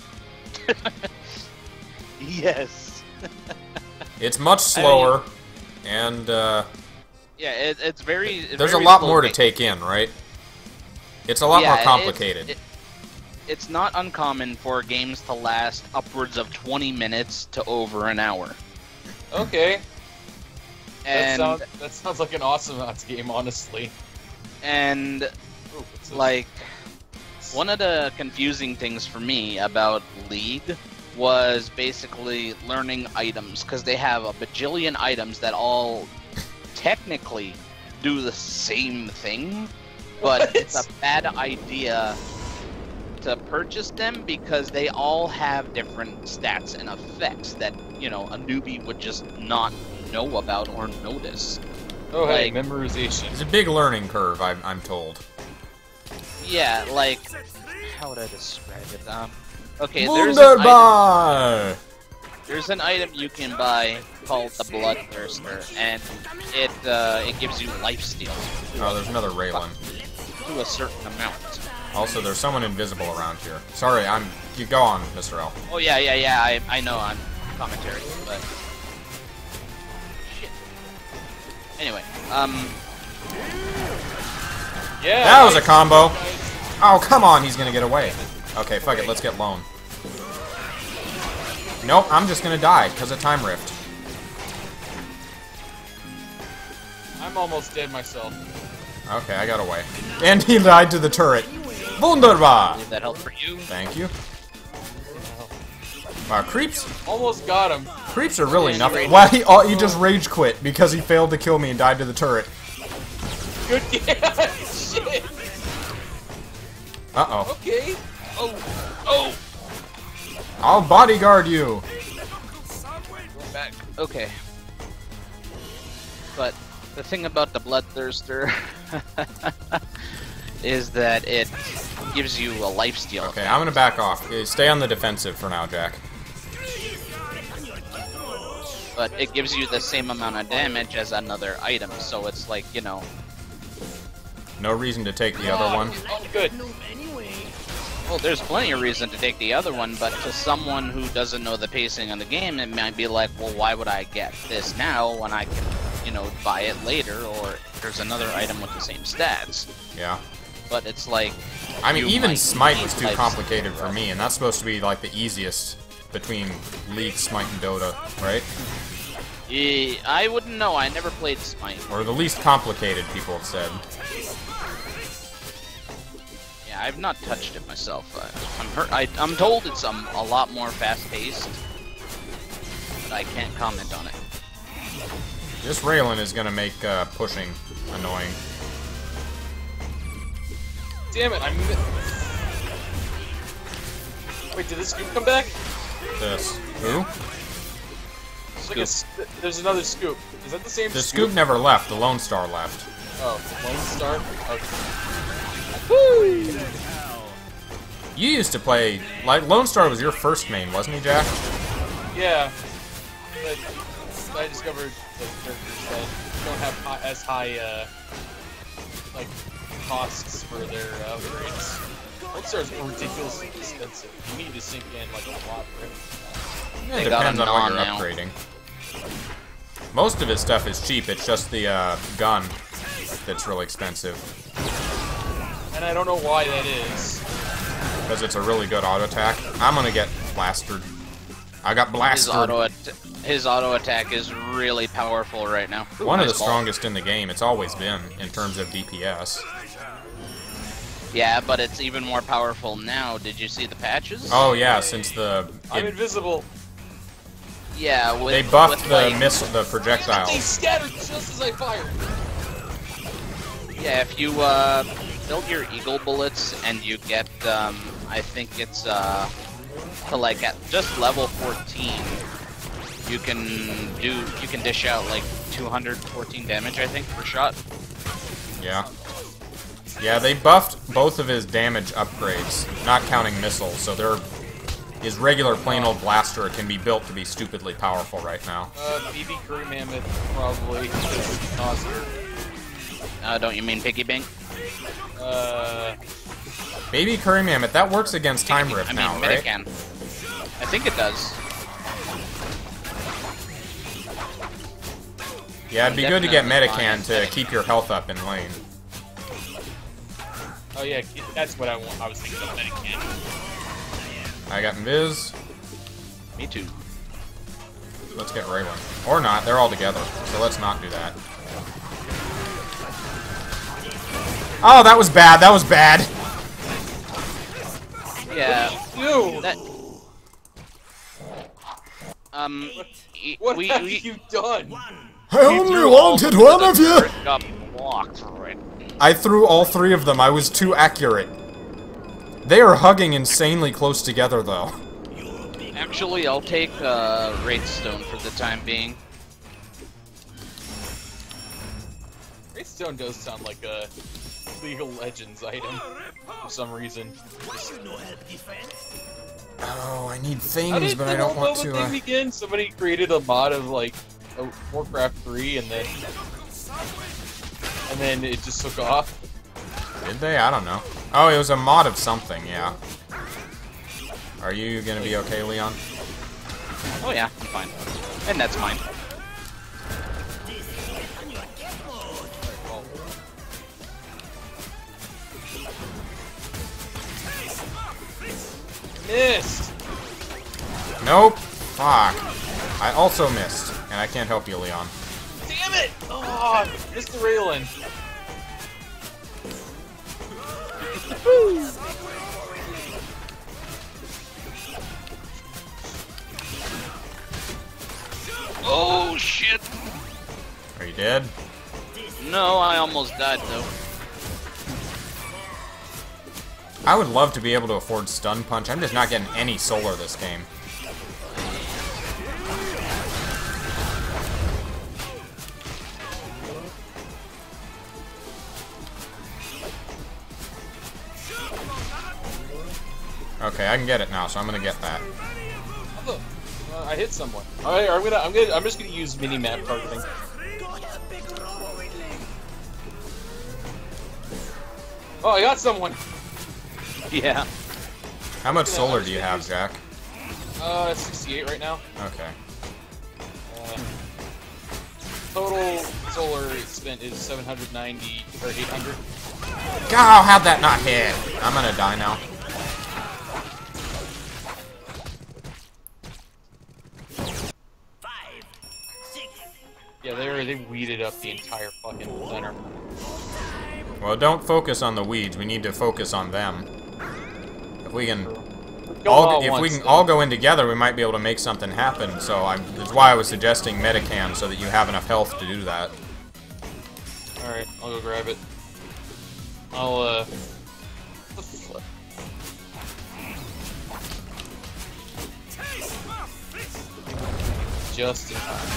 Yes. It's much slower, and uh, Yeah, it, it's very. there's a very lot slow more to game. take in, right? It's a lot Yeah, more it's- complicated. it- it's not uncommon for games to last upwards of twenty minutes to over an hour. Okay, that And sounds that sounds like an Awesomenauts game, honestly. and Ooh, what's this? like one of the confusing things for me about League was basically learning items, because they have a bajillion items that all technically do the same thing, but What? it's a bad idea to purchase them because they all have different stats and effects that, you know, a newbie would just not know about or notice. Oh, hey, like- memorization. It's a big learning curve, I'm, I'm told. Yeah, like, how would I describe it? Um, okay, there's an, item, Wunderbar! there's an item you can buy called the Bloodthirster, and it uh, it gives you lifesteal Oh, there's another Raylan. to a certain amount. Also, there's someone invisible around here. Sorry, I'm... You go on, Mister L. Oh yeah, yeah, yeah. I I know I'm commentary, but shit. Anyway, um, Yeah, That was a nice. combo! Oh, come on, he's gonna get away. Okay, fuck it, let's get Lone. Nope, I'm just gonna die, because of Time Rift. I'm almost dead myself. Okay, I got away. And he died to the turret. Wunderbar! believe that helped for you. Thank you. Wow, creeps Almost got him. creeps are really Yeah, nothing. he Why he, oh, he just rage quit because he failed to kill me and died to the turret. Good. Yeah. Shit. Uh-oh. Okay. Oh. Oh. I'll bodyguard you. Going back. Okay. But the thing about the Bloodthirster is that it gives you a lifesteal. Okay, I'm gonna back off. Uh, Stay on the defensive for now, Jack. But it gives you the same amount of damage as another item, so it's like, you know, No reason to take the other one. Oh, good. Well, there's plenty of reason to take the other one, but to someone who doesn't know the pacing of the game, it might be like, well, why would I get this now when I can, you know, buy it later, or there's another item with the same stats. Yeah. But it's like... I mean, even Smite was too types. complicated for me, and that's supposed to be, like, the easiest between League, Smite, and Dota, right? Yeah, I wouldn't know. I never played Smite. Or the least complicated, people have said. Yeah, I've not touched it myself. Uh, I'm hurt. I, I'm told it's um, a lot more fast-paced, but I can't comment on it. This Raylan is gonna make uh, pushing annoying. Damn it, I'm... Wait, did this scoop come back? This. Who? It's like a s there's another scoop. Is that the same The scoop? Scoop never left, the Lone Star left. Oh, Lone Star? Okay. Woo! You used to play... Like, Lone Star was your first main, wasn't he, Jack? Yeah. But I discovered like, characters that don't have hi as high, uh, like, costs for their uh, upgrades. Lone Star's ridiculously expensive. You need to sink in, like, a lot for him. Yeah, it They got depends a on what you're non now. upgrading. Most of his stuff is cheap, it's just the uh, gun that's really expensive. And I don't know why that is. Because it's a really good auto attack. I'm gonna get blasted. I got His blasted. auto, at his auto attack is really powerful right now. Ooh, One of nice the ball. strongest in the game. It's always been in terms of D P S. Yeah, but it's even more powerful now. Did you see the patches? Oh yeah, since the I'm it, invisible. Yeah, with, they buffed with, the like, missile, the They projectiles. scattered just as I fired. Yeah, if you uh, build your eagle bullets and you get, um, I think it's uh, to like at just level fourteen, you can do, you can dish out like two hundred fourteen damage, I think, per shot. Yeah. Yeah, they buffed both of his damage upgrades, not counting missiles, so they're... His regular plain old blaster can be built to be stupidly powerful right now. Uh, B B Crew Mammoth, probably, because Nauseer. Uh, don't you mean Piggy Bank? Uh, Baby Curry Mammoth, that works against Time Rift I mean, now, right? Medican. I think it does. Yeah, it'd be good to get Definitely Medican to fine. keep your health up in lane. oh yeah, that's what I want. I was thinking of Medican. I got Invis. Me too. Let's get Raylan. Or not, they're all together, so let's not do that. Oh, that was bad, that was bad! Yeah. Ew! That. Um. y- What we, have we, you done? I only wanted one of you! Rick got blocked for it. I threw all three of them, I was too accurate. They are hugging insanely close together, though. Actually, I'll take uh, Wraithstone for the time being. Greystone does sound like a League of Legends item for some reason. Just- Oh, I need How things, did but the I don't whole want MOBA to, thing uh... begin? Somebody created a mod of like a Warcraft three, and then and then it just took off. Did they? I don't know. Oh, it was a mod of something, yeah. Are you gonna be okay, Leon? Oh yeah, I'm fine. And that's fine. Missed. Nope. Fuck. I also missed, and I can't help you, Leon. Damn it! Oh, Mister Raylan. Oh shit! Are you dead? No, I almost died though. I would love to be able to afford Stun Punch. I'm just not getting any solar this game. Okay, I can get it now, so I'm gonna get that. Look, uh, I hit someone. All right, I'm gonna, I'm gonna, I'm just gonna use mini map targeting. Oh, I got someone. Yeah. How much solar do you have, Jack? Uh, sixty-eight right now. Okay. Uh, total solar spent is seven hundred ninety, or eight hundred. God, how'd that not hit? I'm gonna die now. Yeah, they they weeded up the entire fucking center. Well, don't focus on the weeds. We need to focus on them. If we can, Go all, all if we once, can though. all go in together, we might be able to make something happen. So I'm. That's why I was suggesting Metacam, so that you have enough health to do that. All right, I'll go grab it. I'll uh. Just in time.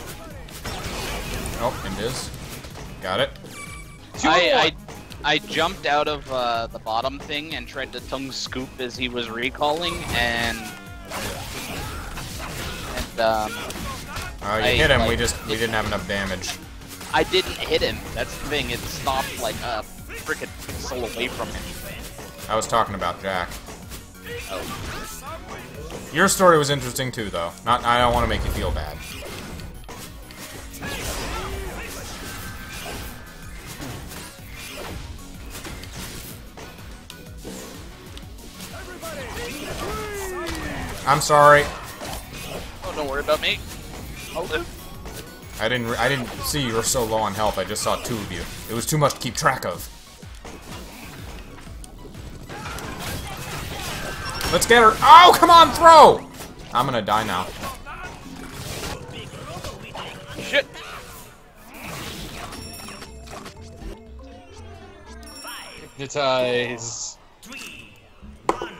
Oh, it is. Got it. I, I I jumped out of uh, the bottom thing and tried to tongue scoop as he was recalling, and and um, Oh, you I, hit him. like, we just we it- didn't have enough damage. I didn't hit him. That's the thing. It stopped like a frickin' pixel away from him. I was talking about Jack. Oh. Your story was interesting too, though. Not. I don't want to make you feel bad. I'm sorry. Oh, don't worry about me. I'll live. I didn't. I didn't see you were so low on health. I just saw two of you. It was too much to keep track of. Let's get her. Oh, come on, throw! I'm gonna die now. Shit. Hypnotize. Alright,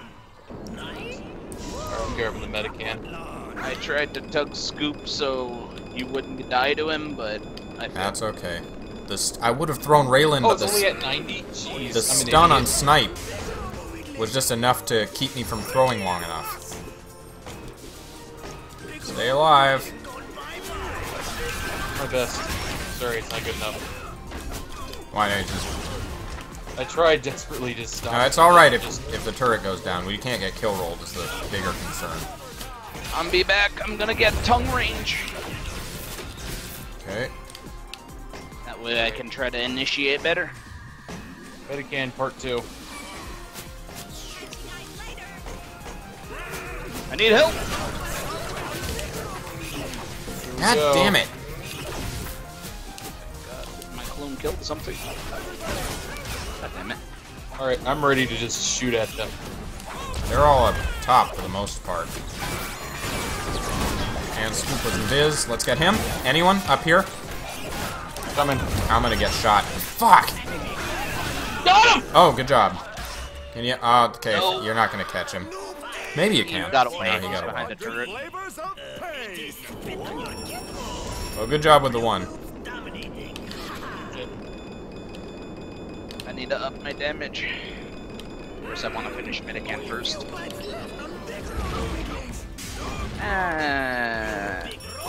I'm grabbing the Metacan. I tried to tug scoop so you wouldn't die to him, but I failed. That's okay. The st I would have thrown Raylan, Oh, but it's the, only s- at ninety? Jeez, the I'm an stun on idiot. snipe was just enough to keep me from throwing long enough. Stay alive. My best. Sorry, it's not good enough. Why don't you just... I tried desperately to stop. No, it's alright if, Just- if the turret goes down. We can't get kill rolled is the bigger concern. I'm be back. I'm gonna get tongue range. Okay. That way I can try to initiate better. Metacan part two. I need help. God go. damn it. God, my clone killed something. God damn it. Alright, I'm ready to just shoot at them. They're all up top for the most part. And Scoop with Viz. Let's get him. Anyone up here? Coming. I'm gonna get shot. Fuck! Got him! Oh, good job. Can you? Uh, okay, No. You're not gonna catch him. Maybe you can. He got away. No, he got behind away. the turret. Well, good job with the one. I need to up my damage. First, I want to finish Metacan first. Ah.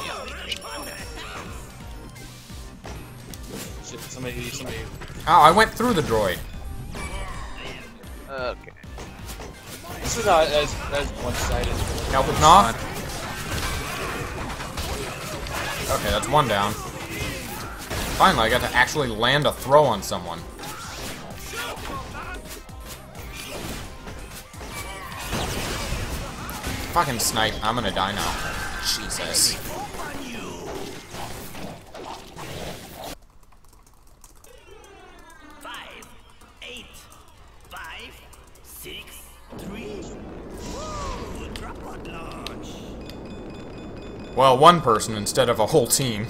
Shit, somebody, somebody. Oh, I went through the droid. Okay. This is not as, as one-sided. Help with Noth. Okay, that's one down. Finally, I got to actually land a throw on someone. Fucking snipe. I'm gonna die now. Jesus. Five, eight, five, six, three. Whoa, drop pod launch. Well, one person instead of a whole team.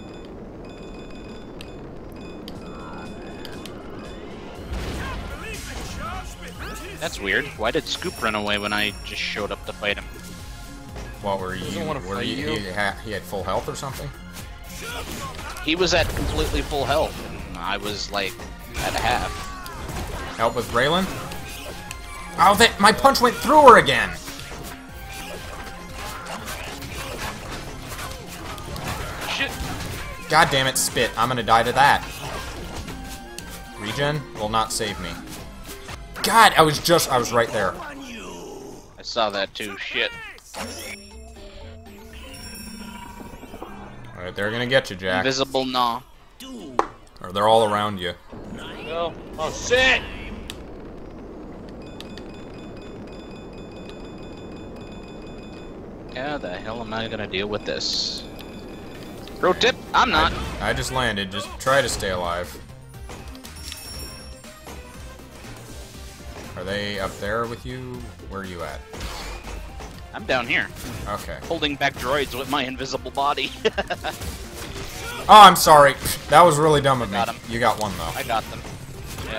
That's weird. Why did Scoop run away when I just showed up to fight him? What were Doesn't you? wanna Were fight you? you. He had, he had full health or something? He was at completely full health, and I was like at a half. Help with Raylan? Oh, that my punch went through her again. Shit. God damn it, spit. I'm gonna die to that. Regen will not save me. God, I was just, I was right there. saw that too. Shit. Alright, they're gonna get you, Jack. Invisible gnaw. Or they're all around you. No. Oh shit! How the hell am I gonna deal with this? Pro tip, I'm not. I, I just landed. Just try to stay alive. Are they up there with you? Where are you at? I'm down here, Okay. holding back droids with my invisible body. Oh, I'm sorry. That was really dumb of me. Got him. You got one, though. I got them. Yeah.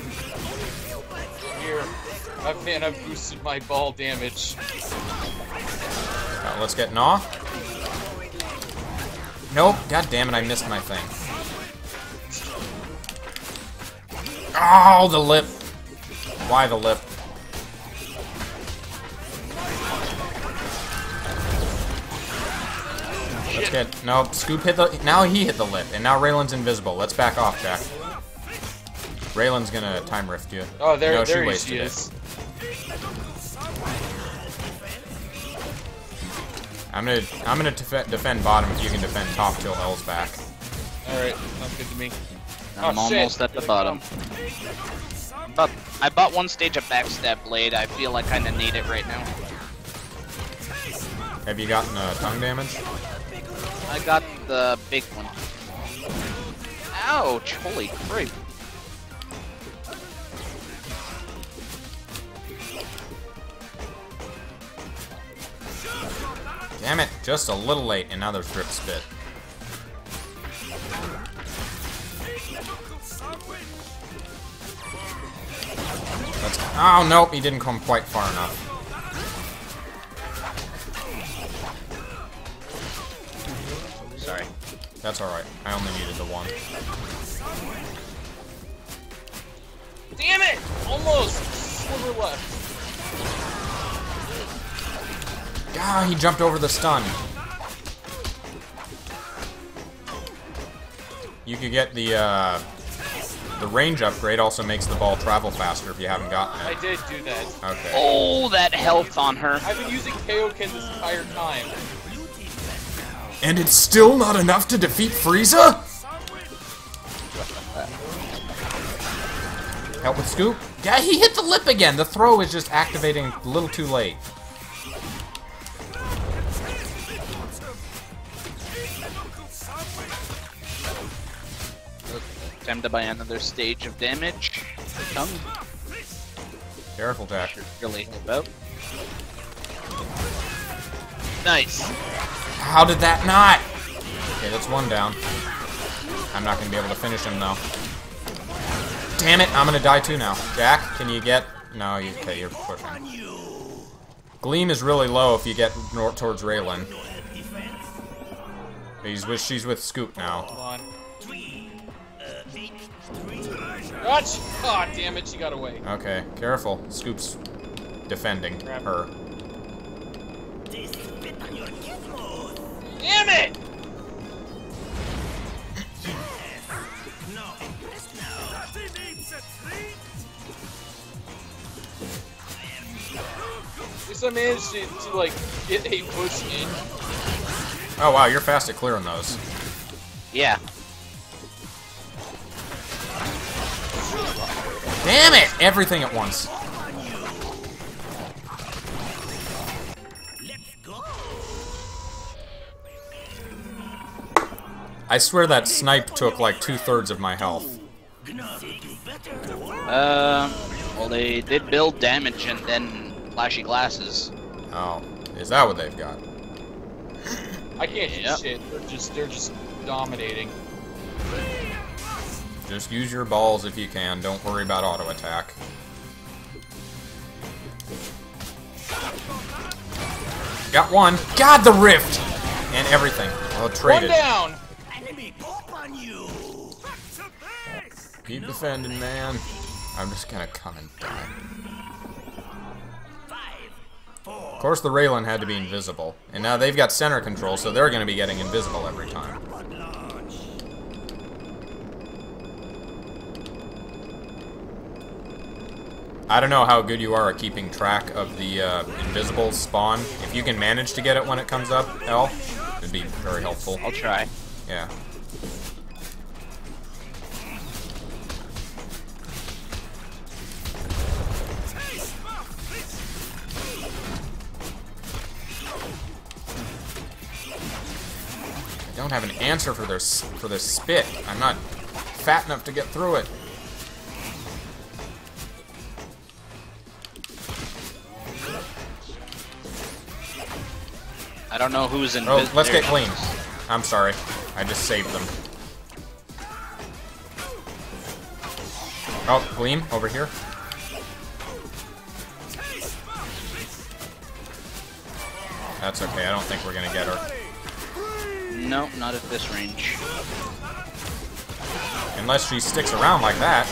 Here. I've, man, I've boosted my ball damage. Uh, let's get Gnaw. Nope. God damn it, I missed my thing. Oh, the lip. Why the lip? Let's get... Nope. Scoop hit the... Now he hit the lip, and now Raylan's invisible. Let's back off, Jack. Raylan's gonna time rift you. Oh, there, no, there she she wasted is. it. I'm gonna... I'm gonna def defend bottom if you can defend top till L's back. Alright, sounds good to me. I'm Oh, almost shit. at the bottom. But I bought one stage of backstab blade. I feel I kind of need it right now. Have you gotten uh, tongue damage? I got the big one. Ouch! Holy crap! Damn it, just a little late, and now there's drip spit. Let's, oh, nope, he didn't come quite far enough. Sorry. That's alright, I only needed the one. Damn it! Almost! Sliver left. Ah, he jumped over the stun. You could get the, uh... The range upgrade also makes the ball travel faster if you haven't gotten I it. did do that. Okay. Oh, that health on her. I've been using Kaioken this entire time. And it's still not enough to defeat Frieza? Help with Scoop? Yeah, he hit the lip again. The throw is just activating a little too late. Time to buy another stage of damage. Tongue. Careful, Jack. Should really help out. Nice. How did that not? Okay, that's one down. I'm not going to be able to finish him, though. Damn it, I'm going to die too now. Jack, can you get... No, you, okay, you're pushing. Gleam is really low if you get north towards Raylan. He's with, she's with Scoop now. Come on. Gotcha! Aw, oh, damn it, she got away. Okay, careful. Scoop's defending Crap. her. Damn it! At least I managed to, to like get a push in. Oh wow, you're fast at clearing those. Yeah. Damn it! Everything at once. I swear that snipe took like two-thirds of my health. Um. Well, they did build damage and then flashy glasses. Oh, is that what they've got? I can't do Yep. shit. They're just they're just dominating. Just use your balls if you can. Don't worry about auto attack. Got one. God, the rift! And everything. Well, traded. One down! Keep defending, man. I'm just gonna come and die. Of course, the Raylan had to be invisible. And now they've got center control, so they're gonna be getting invisible every time. I don't know how good you are at keeping track of the uh, invisible spawn. If you can manage to get it when it comes up, El, it'd be very helpful. I'll try. Yeah. I don't have an answer for this for this spit. I'm not fat enough to get through it. I don't know who's in. Oh, let's get clean. I'm sorry. I just saved them. Oh, Gleam, over here. That's okay. I don't think we're gonna get her. No, not at this range. Unless she sticks around like that.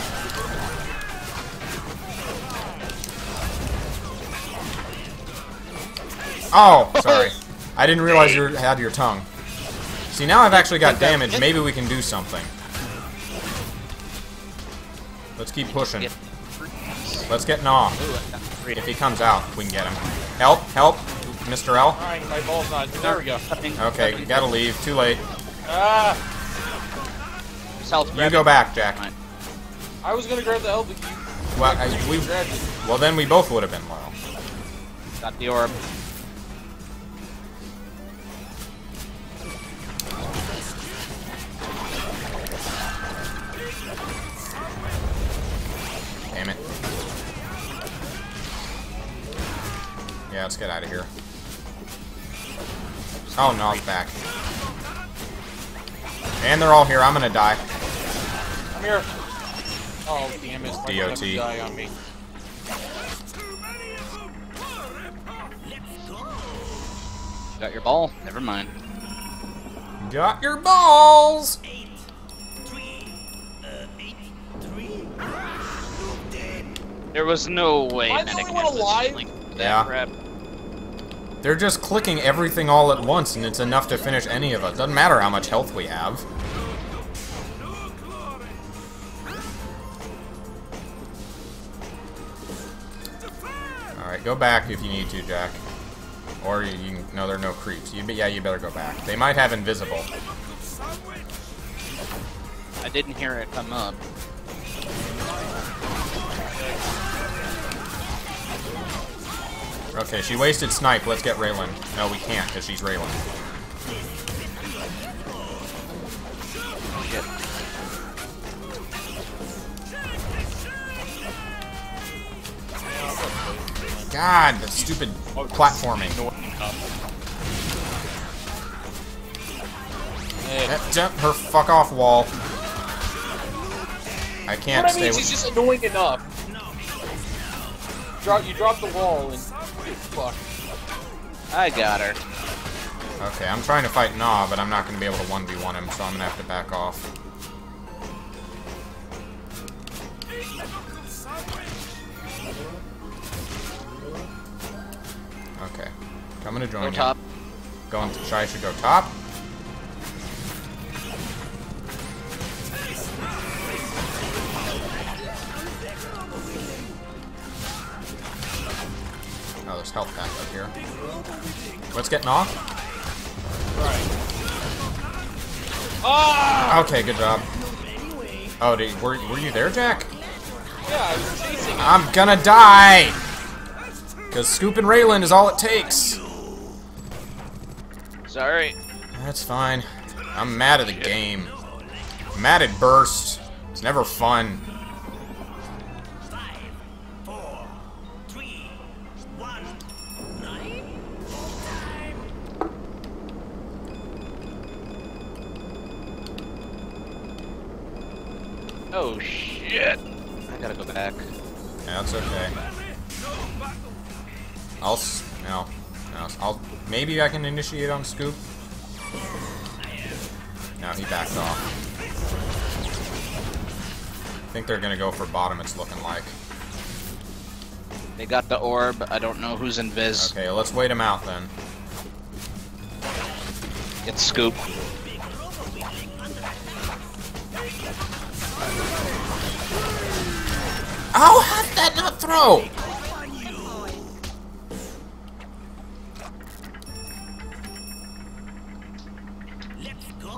Oh, sorry. I didn't realize you had your tongue. See, now I've actually got damage. Maybe we can do something. Let's keep pushing. Let's get Gnaw. If he comes out, we can get him. Help, help, Mister L. Alright, my ball's not. There we go. Okay, we gotta leave. Too late. Ah! You go back, Jack. I was gonna grab the L, but you. Well, I, we, well, then we both would have been loyal. Got the orb. Damn it. Yeah, let's get out of here. Oh, no, he's back. And they're all here. I'm gonna die. I'm here. Oh, damn it. D O T. Die on me. Got your ball? Never mind. Got your balls! Eight, three, uh, eight, three. There was no way. Am I the only Medic one was alive? like that Yeah. crap. They're just clicking everything all at once, and it's enough to finish any of us. Doesn't matter how much health we have. Alright, go back if you need to, Jack. Or you, you can... No, there are no creeps. You, yeah, you better go back. They might have invisible. I didn't hear it come up. Okay, she wasted snipe. Let's get Raylan. No, we can't, because she's Raylan. Shit. God, that stupid platforming. Hey. Eh, jump her fuck off wall. I can't What I stay mean, with... she's just annoying enough. Drop, you drop the wall and fuck. I got her. Okay, I'm trying to fight Gnaw, but I'm not going to be able to one v one him, so I'm going to have to back off. Okay. Coming to join Go you. top. Going to... Should I should go top? Oh, there's health pack up here. Let's get Gnaw. Right. Ah! Okay, good job. Oh, did, were, were you there, Jack? Yeah, I was chasing him. I'm gonna die! Because Scoop and Raylan is all it takes. Sorry. That's fine. I'm mad at the game. I'm mad at Burst. It's never fun. Five, four, three, one, nine. Oh shit. I gotta go back. Yeah, that's okay. I'll... s- No. No. I'll... Maybe I can initiate on Scoop. No, he backed off. I think they're gonna go for bottom, it's looking like. They got the orb. I don't know who's in Viz. Okay, let's wait him out then. Get Scoop. Oh, how did that not throw? Let's go.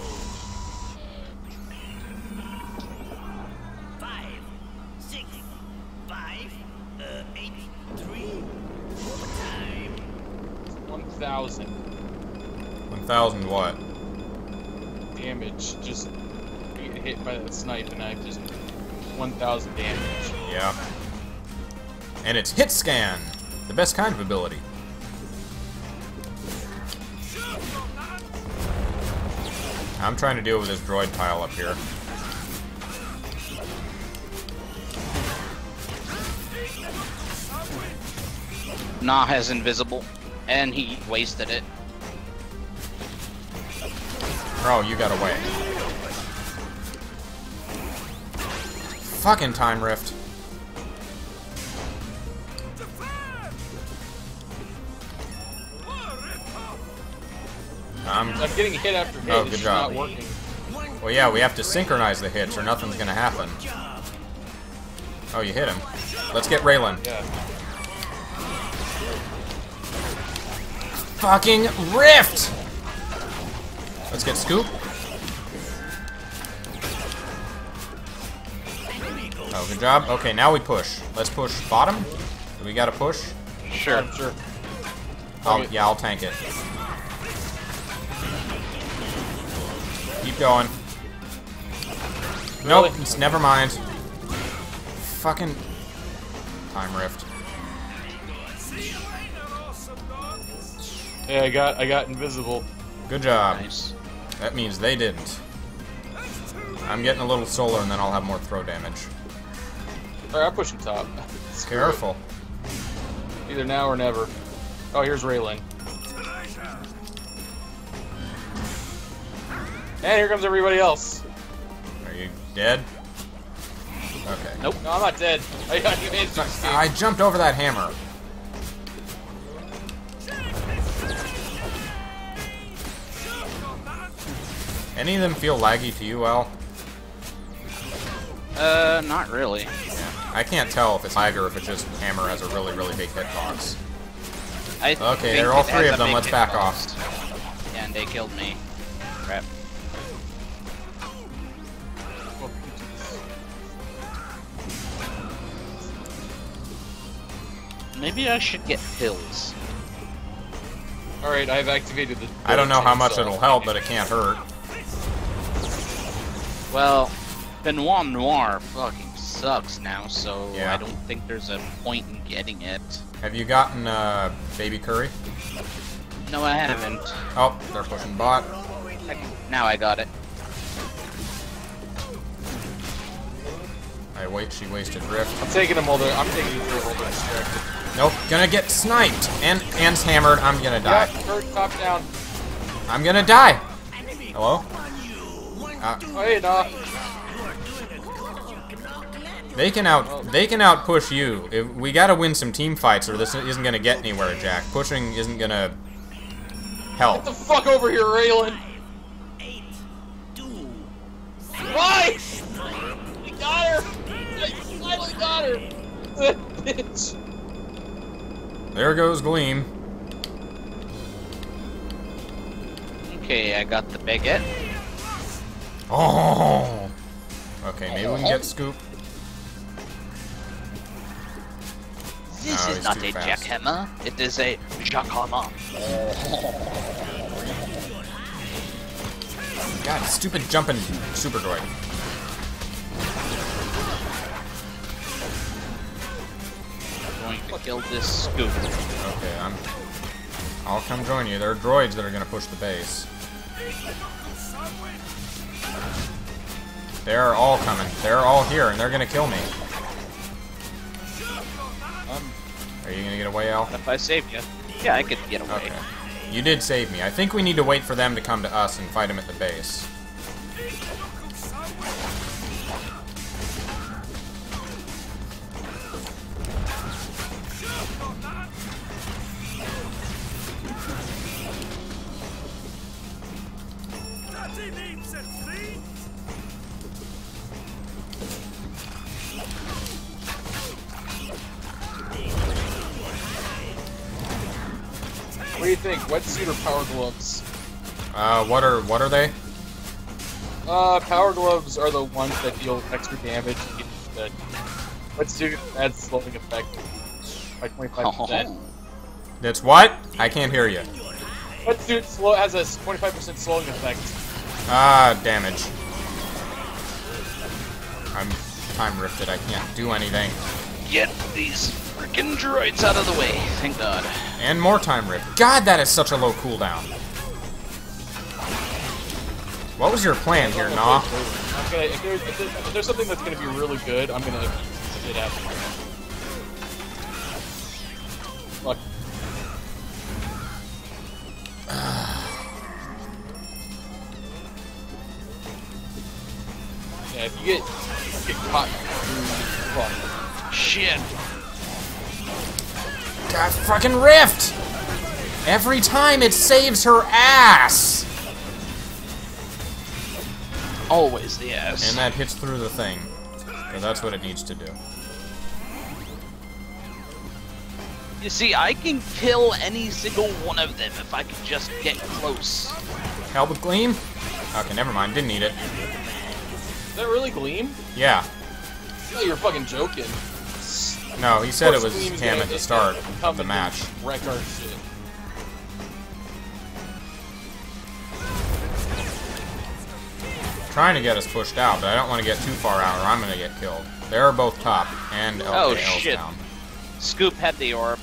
Five, six, five, uh, eight, three. Overtime. one thousand one thousand what? damage. Just get hit by that snipe, and I just one thousand damage. Yeah. And it's hit scan, the best kind of ability. I'm trying to deal with this droid pile up here. Nah has invisible, and he wasted it. Oh, you got away. Fucking time rift. I'm, I'm getting hit after hit. Oh, It's good just job. not working. well, yeah, we have to synchronize the hits or nothing's gonna happen. Oh, you hit him. Let's get Raylan. Yeah. Fucking rift! Let's get Scoop. Oh, good job. Okay, now we push. Let's push bottom. Do we gotta push? Sure. I'm sure. I'll, Okay. yeah, I'll tank it. Keep going. Nope, Really? it's never mind. Fucking time rift. Yeah, I got I got invisible. Good job. Nice. That means they didn't. I'm getting a little solar and then I'll have more throw damage. Alright, I'm pushing top. Screw it. Careful. Either now or never. Oh, here's Raylan. And here comes everybody else. Are you dead? Okay. Nope. No, I'm not dead. I got you managed to escape. I jumped over that hammer. Any of them feel laggy to you, Al? Uh, not really. Yeah. I can't tell if it's lag or if it's just hammer has a really, really big hitbox. I Okay, think there are all it three has of a them. big Let's back hitbox. off. Yeah, and they killed me. Crap. Maybe I should get pills. Alright, I've activated the. I don't know how much so- it'll help, but it can't hurt. Well, Benoit Noir fucking sucks now, so Yeah. I don't think there's a point in getting it. Have you gotten uh, Baby Curry? No, I haven't. Oh, they're pushing bot. Now I got it. I wait. She wasted rift. I'm taking them while they're. I'm taking them while they're distracted. Nope. Gonna get sniped and and's hammered. I'm gonna die. Yeah, hurt, top down. I'm gonna die. Hello? Uh, Oh, hey, nah. they can out. They can out push you. If, we gotta win some team fights, or this isn't gonna get anywhere, Jack. Pushing isn't gonna help. Get the fuck over here, Raylan. Eight, two, Why? We got her. I finally got her. Bitch. There goes Gleam. Okay, I got the baguette. Oh. Okay, maybe we can get Scoop. This No, is he's not too a fast. jackhammer. It is a jackhammer. God, stupid jumping super droid. I'm going to kill this scoop. Okay, I'm. I'll come join you. There are droids that are gonna push the base. They're all coming. They're all here, and they're gonna kill me. Um, Are you gonna get away, Al? If I saved you, yeah, I could get away. Okay. You did save me. I think we need to wait for them to come to us and fight them at the base. do you think? Wetsuit or power gloves? Uh, what are what are they? Uh, power gloves are the ones that deal extra damage. The wetsuit adds slowing effect by twenty-five percent. That's what? I can't hear you. Wetsuit slow has a twenty-five percent slowing effect. Ah, damage. I'm time rifted. I can't do anything. Get these freaking droids out of the way. Thank God. And more time rift. God, that is such a low cooldown. What was your plan here, Nah? I'm gonna, if, there's, if, there's, if there's something that's gonna be really good, I'm gonna get it out. Fuck. Yeah, if you get get caught, fuck. Shit. God, fucking rift! Every time it saves her ass! Always the ass. And that hits through the thing. So that's what it needs to do. You see, I can kill any single one of them if I can just get close. Help with Gleam? Okay, never mind. Didn't need it. Is that really Gleam? Yeah. Oh, you're fucking joking. No, he said it was Gleam's him gonna- at the it's start gonna of come the and match. Wreck our shit. Trying to get us pushed out, but I don't want to get too far out or I'm going to get killed. They're both top, and okay, Oh, L's shit. down. Scoop had the orb.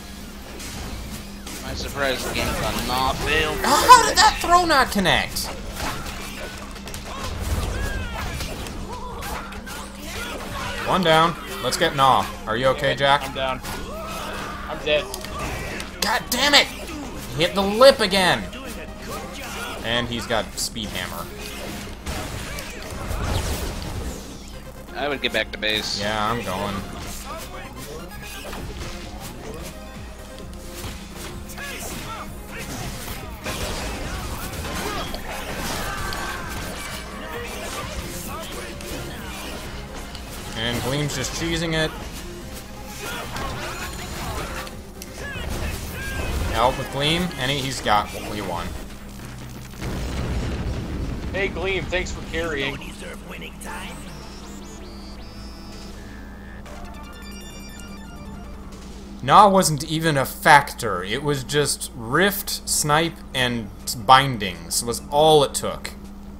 My surprise game gun not failed. Oh, how did that throw not connect? One down. Let's get Gnaw. Are you okay, Jack? I'm down. I'm dead. God damn it! He hit the lip again! And he's got Speed Hammer. I would get back to base. Yeah, I'm going. And Gleam's just cheesing it. Help with Gleam, and he, he's got, he won. Hey, Gleam, thanks for carrying. Deserve winning time. Gnaw wasn't even a factor. It was just Rift, Snipe, and Bindings was all it took.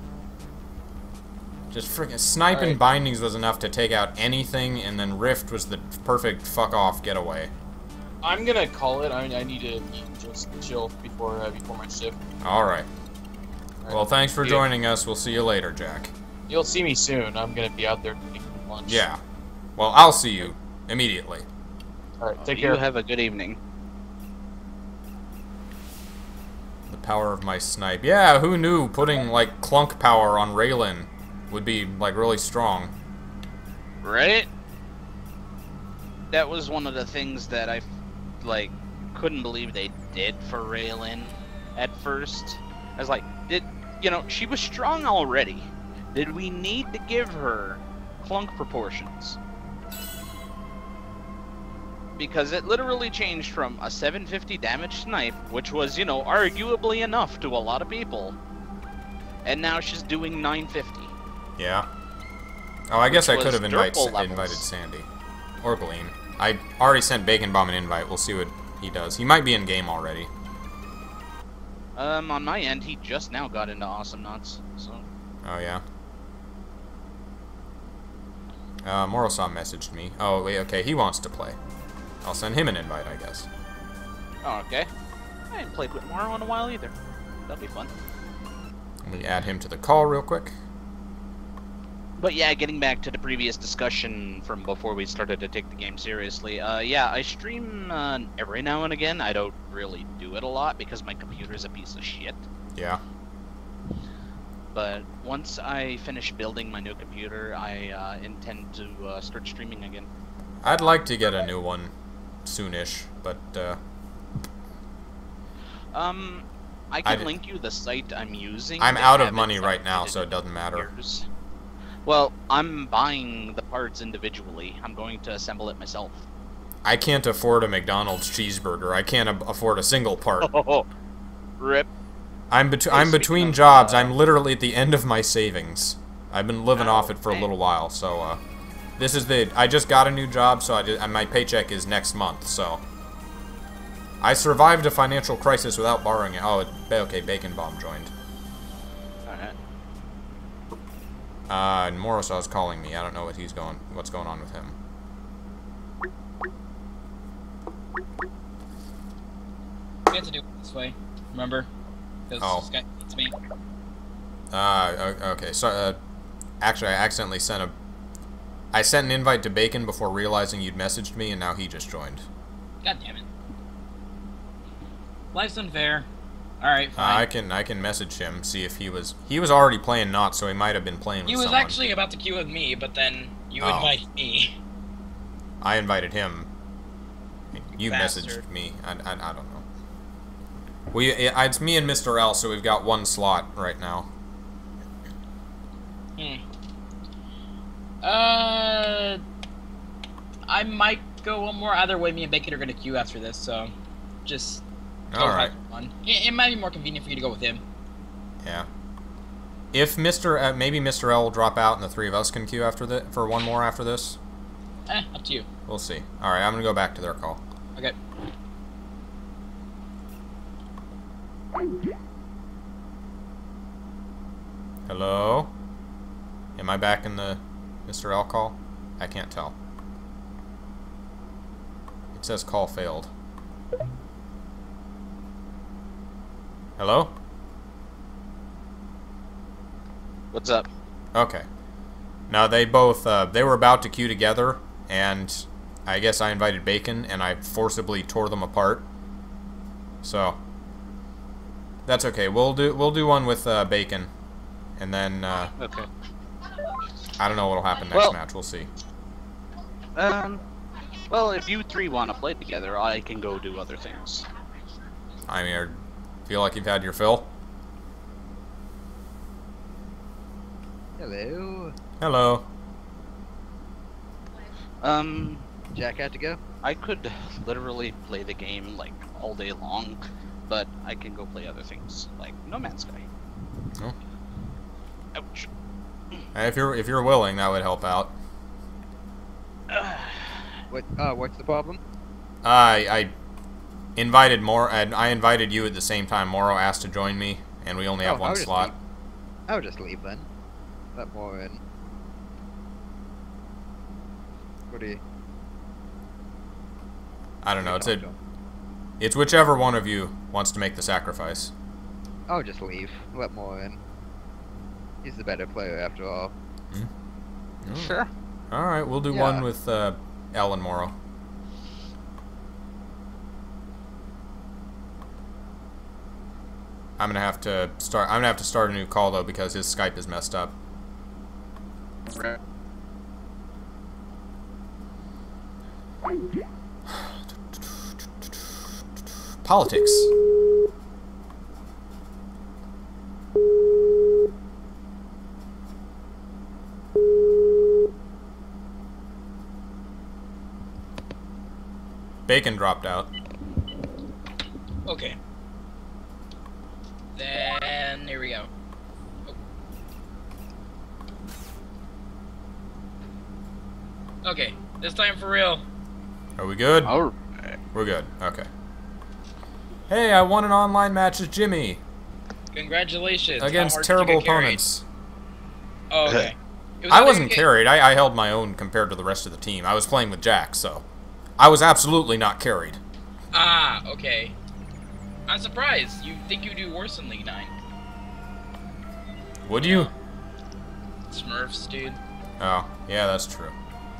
Just friggin' Snipe All right. and Bindings was enough to take out anything, and then Rift was the perfect fuck-off getaway. I'm gonna call it. I, I need to just chill before uh, before my shift. Alright. All Well, right. thanks for Yeah. joining us. We'll see you later, Jack. You'll see me soon. I'm gonna be out there taking lunch. Yeah. Well, I'll see you immediately. All right. Take you care. have a good evening. The power of my Snipe. Yeah, who knew putting, like, clunk power on Raylan would be, like, really strong. Right? That was one of the things that I, like, couldn't believe they did for Raylan at first. I was like, did, you know, she was strong already. Did we need to give her clunk proportions? Because it literally changed from a seven fifty damage snipe, which was, you know, arguably enough to a lot of people, and now she's doing nine fifty. Yeah. Oh, I guess I Which could was have invite, Durple levels. invited Sandy. Or Gleam. I already sent Bacon Bomb an invite. We'll see what he does. He might be in game already. Um, on my end, he just now got into Awesomenauts, so... Oh, yeah. Uh, Morrowsaw messaged me. Oh, wait, okay, he wants to play. I'll send him an invite, I guess. Oh, okay. I haven't played with Morrow in a while either. That'll be fun. Let me add him to the call real quick. But yeah, getting back to the previous discussion from before we started to take the game seriously, uh, yeah, I stream uh, every now and again. I don't really do it a lot because my computer's a piece of shit. Yeah. But once I finish building my new computer, I uh, intend to uh, start streaming again. I'd like to get a new one soonish, but, uh... Um, I can I'd- link you the site I'm using. I'm They out of have money it right now, updated so it doesn't matter. years. Well, I'm buying the parts individually. I'm going to assemble it myself. I can't afford a McDonald's cheeseburger. I can't ab- afford a single part. Oh, rip. I'm, bet- Hey, I'm speaking between of, jobs. uh, I'm literally at the end of my savings. I've been living Oh, off it for a man. little while, so, uh... This is the... I just got a new job, so I just, my paycheck is next month, so... I survived a financial crisis without borrowing it. Oh, it, okay, Bacon Bomb joined. Alright. Uh, and Morrowsaw's calling me. I don't know what he's going... what's going on with him. We have to do it this way, remember? Because Oh. this guy hates me. Uh, o- okay, so, uh... Actually, I accidentally sent a... I sent an invite to Bacon before realizing you'd messaged me, and now he just joined. God damn it. Life's unfair. Alright, Uh, fine. I can I can message him, see if he was... He was already playing Not, so he might have been playing with He was someone. actually about to queue with me, but then you Oh. invited me. I invited him. You Bastard. messaged me. I, I, I don't know. We it, it's me and Mister L, so we've got one slot right now. Hmm. Uh... I might go one more. Either way, me and Bacon are gonna queue after this, so... Just... go Alright. have fun. It, it might be more convenient for you to go with him. Yeah. If Mister Uh, maybe Mister L will drop out and the three of us can queue after the, for one more after this. Eh, up to you. We'll see. Alright, I'm gonna go back to their call. Okay. Hello? Am I back in the Mister L call? I can't tell. It says call failed. Hello? What's up? Okay. Now they both, uh, they were about to queue together, and I guess I invited Bacon, and I forcibly tore them apart. So, that's okay. We'll do, we'll do one with, uh, Bacon, and then, uh, Okay. I don't know what'll happen next Well- match. We'll see. Um, well, if you three want to play together, I can go do other things. I mean, I feel like you've had your fill. Hello. Hello. Um, Jack had to go? I could literally play the game, like, all day long, but I can go play other things, like No Man's Sky. Oh. Ouch. If you're, if you're willing, that would help out. What? Uh, what's the problem? I, I invited Mor, and I invited you at the same time. Morrow asked to join me, and we only have Oh, one I'll just slot. leave. I'll just leave then. Let more in. What do you? I don't know. It's a, John? it's whichever one of you wants to make the sacrifice. I'll just leave. Let more in. He's the better player after all. Sure. All right, we'll do Yeah. one with uh, L and Morrow. I'm gonna have to start. I'm gonna have to start a new call though because his Skype is messed up. Right. Politics. Bacon dropped out. Okay. Then, here we go. Oh. Okay, this time for real. Are we good? Alright. We're good. Okay. Hey, I won an online match as Jimmy Congratulations. How against hard did you terrible get carried? opponents. Oh, okay. It was I either wasn't get- carried. I, I held my own compared to the rest of the team. I was playing with Jack, so I was absolutely not carried. Ah, okay. I'm surprised. You think you do worse in League nine. Would you? Smurfs, dude. Oh, yeah, that's true.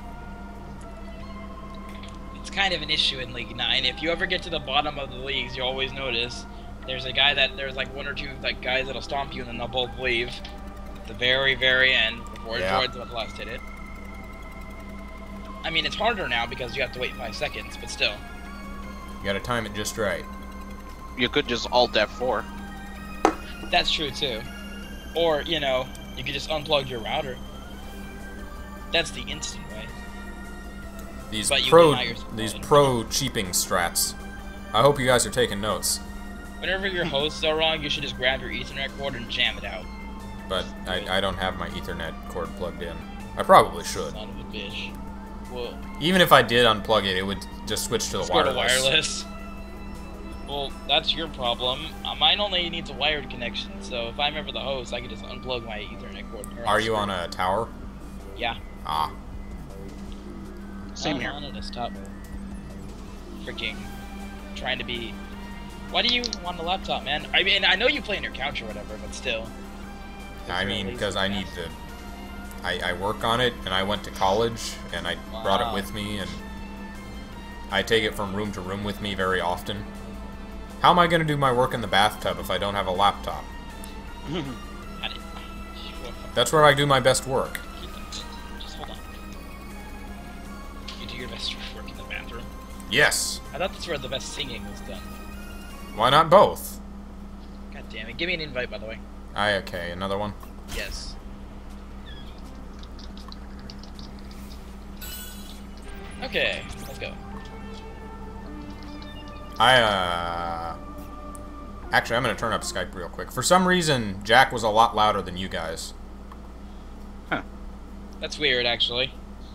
It's kind of an issue in League nine. If you ever get to the bottom of the leagues, you always notice there's a guy that there's like one or two like guys that'll stomp you and then they'll both leave at the very, very end before Yeah. Droid's about to last hit it. I mean, it's harder now because you have to wait five seconds, but still. You gotta time it just right. You could just alt F four. That's true too. Or, you know, you could just unplug your router. That's the instant way. These But you pro, deny your these supply. pro cheaping strats. I hope you guys are taking notes. Whenever your hosts are wrong, you should just grab your Ethernet cord and jam it out. But I, I don't have my Ethernet cord plugged in. I probably should. Son of a bitch. Well, Even if I did unplug it, it would just switch to the let's go to wireless. wireless. Well, that's your problem. Uh, mine only needs a wired connection, so if I'm ever the host, I can just unplug my Ethernet cord. or Are else- you on a tower? Yeah. Ah. Same I'm here. on a desktop. Freaking trying to be. Why do you want a laptop, man? I mean, I know you play on your couch or whatever, but still. I It's mean, really because I lazy need to. I, I work on it, and I went to college, and I brought it Wow. with me, and I take it from room to room with me very often. How am I going to do my work in the bathtub if I don't have a laptop? I didn't- That's where I do my best work. Keep them. Just hold on. You do your best work in the bathroom. Yes. I thought that's where the best singing was done. Why not both? God damn it. Give me an invite, by the way. I okay, another one. Yes. Okay, let's go. I, uh... Actually, I'm going to turn up Skype real quick. For some reason, Jack was a lot louder than you guys. That's weird, actually.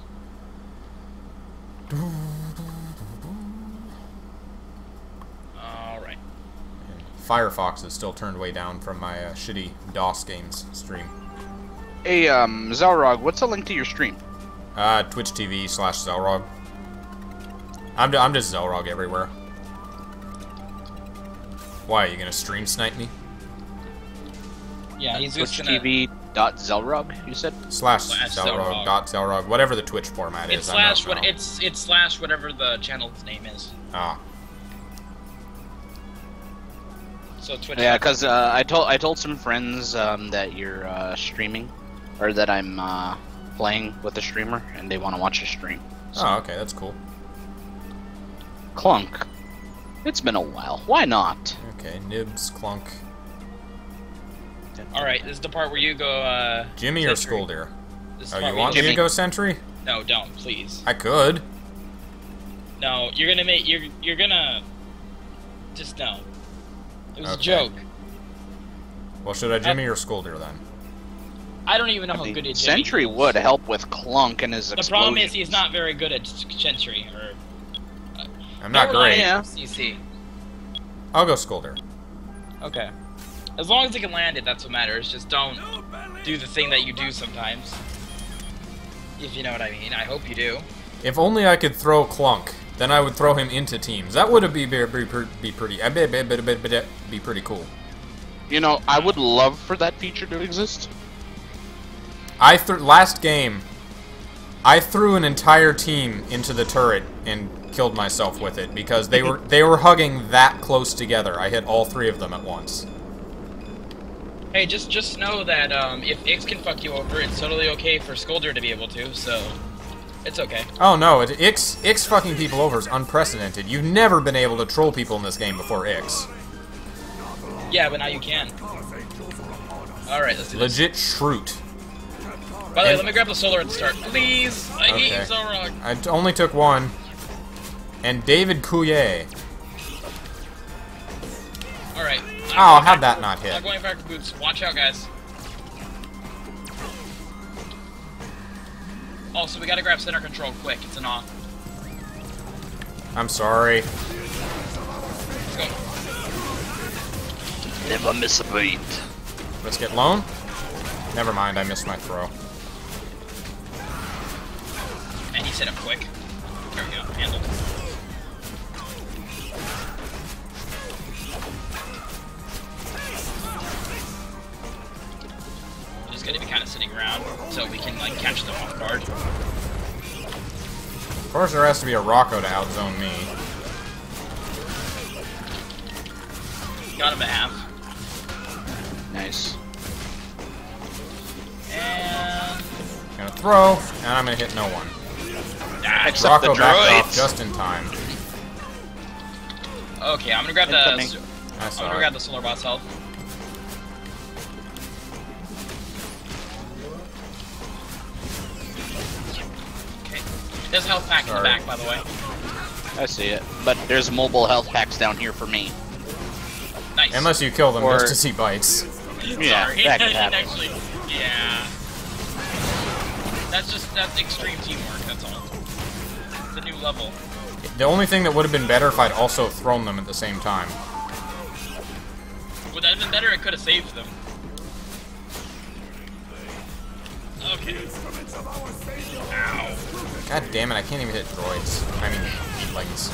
Alright. Firefox is still turned way down from my uh, shitty DOS games stream. Hey, um, Xelrog, what's the link to your stream? Uh, Twitch T V slash Xelrog. I'm, d I'm just Xelrog everywhere. Why, are you gonna stream snipe me? Yeah, he's just Twitch gonna... T V dot Xelrog, you said? Slash Slash Xelrog, Xelrog. dot Xelrog, whatever the Twitch format It's is. slash I don't what know. it's it's slash whatever the channel's name is. Ah, So Twitch. Yeah, because uh, I told I told some friends um, that you're uh, streaming, or that I'm uh, playing with a streamer, and they want to watch a stream. So, oh, okay, that's cool. Clunk. It's been a while. Why not? Okay, Nibs, Clunk, All right, this is the part where you go. Uh, Jimmy or Sentry. Skoldir? This is Oh, the part you where want me Jimmy. to go Sentry? No, don't, please. I could. No, you're gonna make you're you're gonna. Just no. It was Okay. a joke. Well, should I Jimmy or Skoldir then? I don't even know I how mean, good a Jimmy Sentry is. would help with Clunk and his The explosions. problem is he's not very good at Sentry or. I'm not Never mind, great. Yeah. C C. I'll go Skoldir. Okay. As long as he can land it, that's what matters. Just don't do the thing that you do sometimes. If you know what I mean. I hope you do. If only I could throw Clunk, then I would throw him into teams. That would be be, be, be pretty uh, be, be, be, be, be, be pretty cool. You know, I would love for that feature to exist. I threw last game. I threw an entire team into the turret and killed myself with it because they were they were hugging that close together. I hit all three of them at once. Hey, just just know that um, if Ix can fuck you over, it's totally okay for Skoldir to be able to. So it's okay. Oh no, it, Ix Ix fucking people over is unprecedented. You've never been able to troll people in this game before Ix. Yeah, but now you can. All right, let's do this. Legit shroot. By the way, and- let me grab the solar and start, please. I hate you Okay. so wrong. I t- only took one. And David Couillet. All right. Oh, how'd that not hit? I'm going back to boots. Watch out, guys. Also, we gotta grab center control quick. It's an off. I'm sorry. Let's go. Never miss a beat. Let's get lone. Never mind, I missed my throw. And he set up quick. There we go. Handled. Just gonna be kind of sitting around so we can like catch them off guard. Of course, there has to be a Rocco to outzone me. Got him at half. Nice. And Gonna throw, and I'm gonna hit no one. ah, Except Rocco the backed off droids. just in time. okay, I'm gonna grab the. Incoming. I I'm saw gonna it. grab the solar boss health. Okay. There's a health pack in the Sorry. back, by the way. I see it. But there's mobile health packs down here for me. Nice. Unless you kill them Or- just to see bites. Yeah, Sorry. that could It happen. actually, yeah. That's just, that's extreme teamwork, that's all. It's a new level. The only thing that would have been better if I'd also thrown them at the same time. Would that have been better? It could have saved them. Okay. Ow. God damn it, I can't even hit droids. I mean, legs.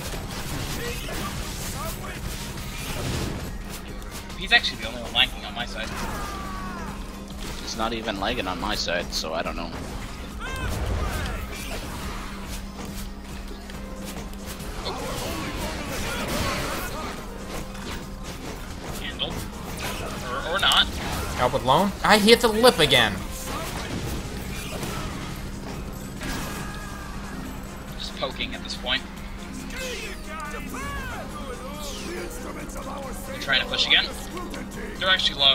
He's actually the only one lanking on my side. It's not even lagging on my side, so I don't know. Handle. Or, or not. Help with loan? I hit the lip again. Just poking at this point. They're trying to push again. They're actually low.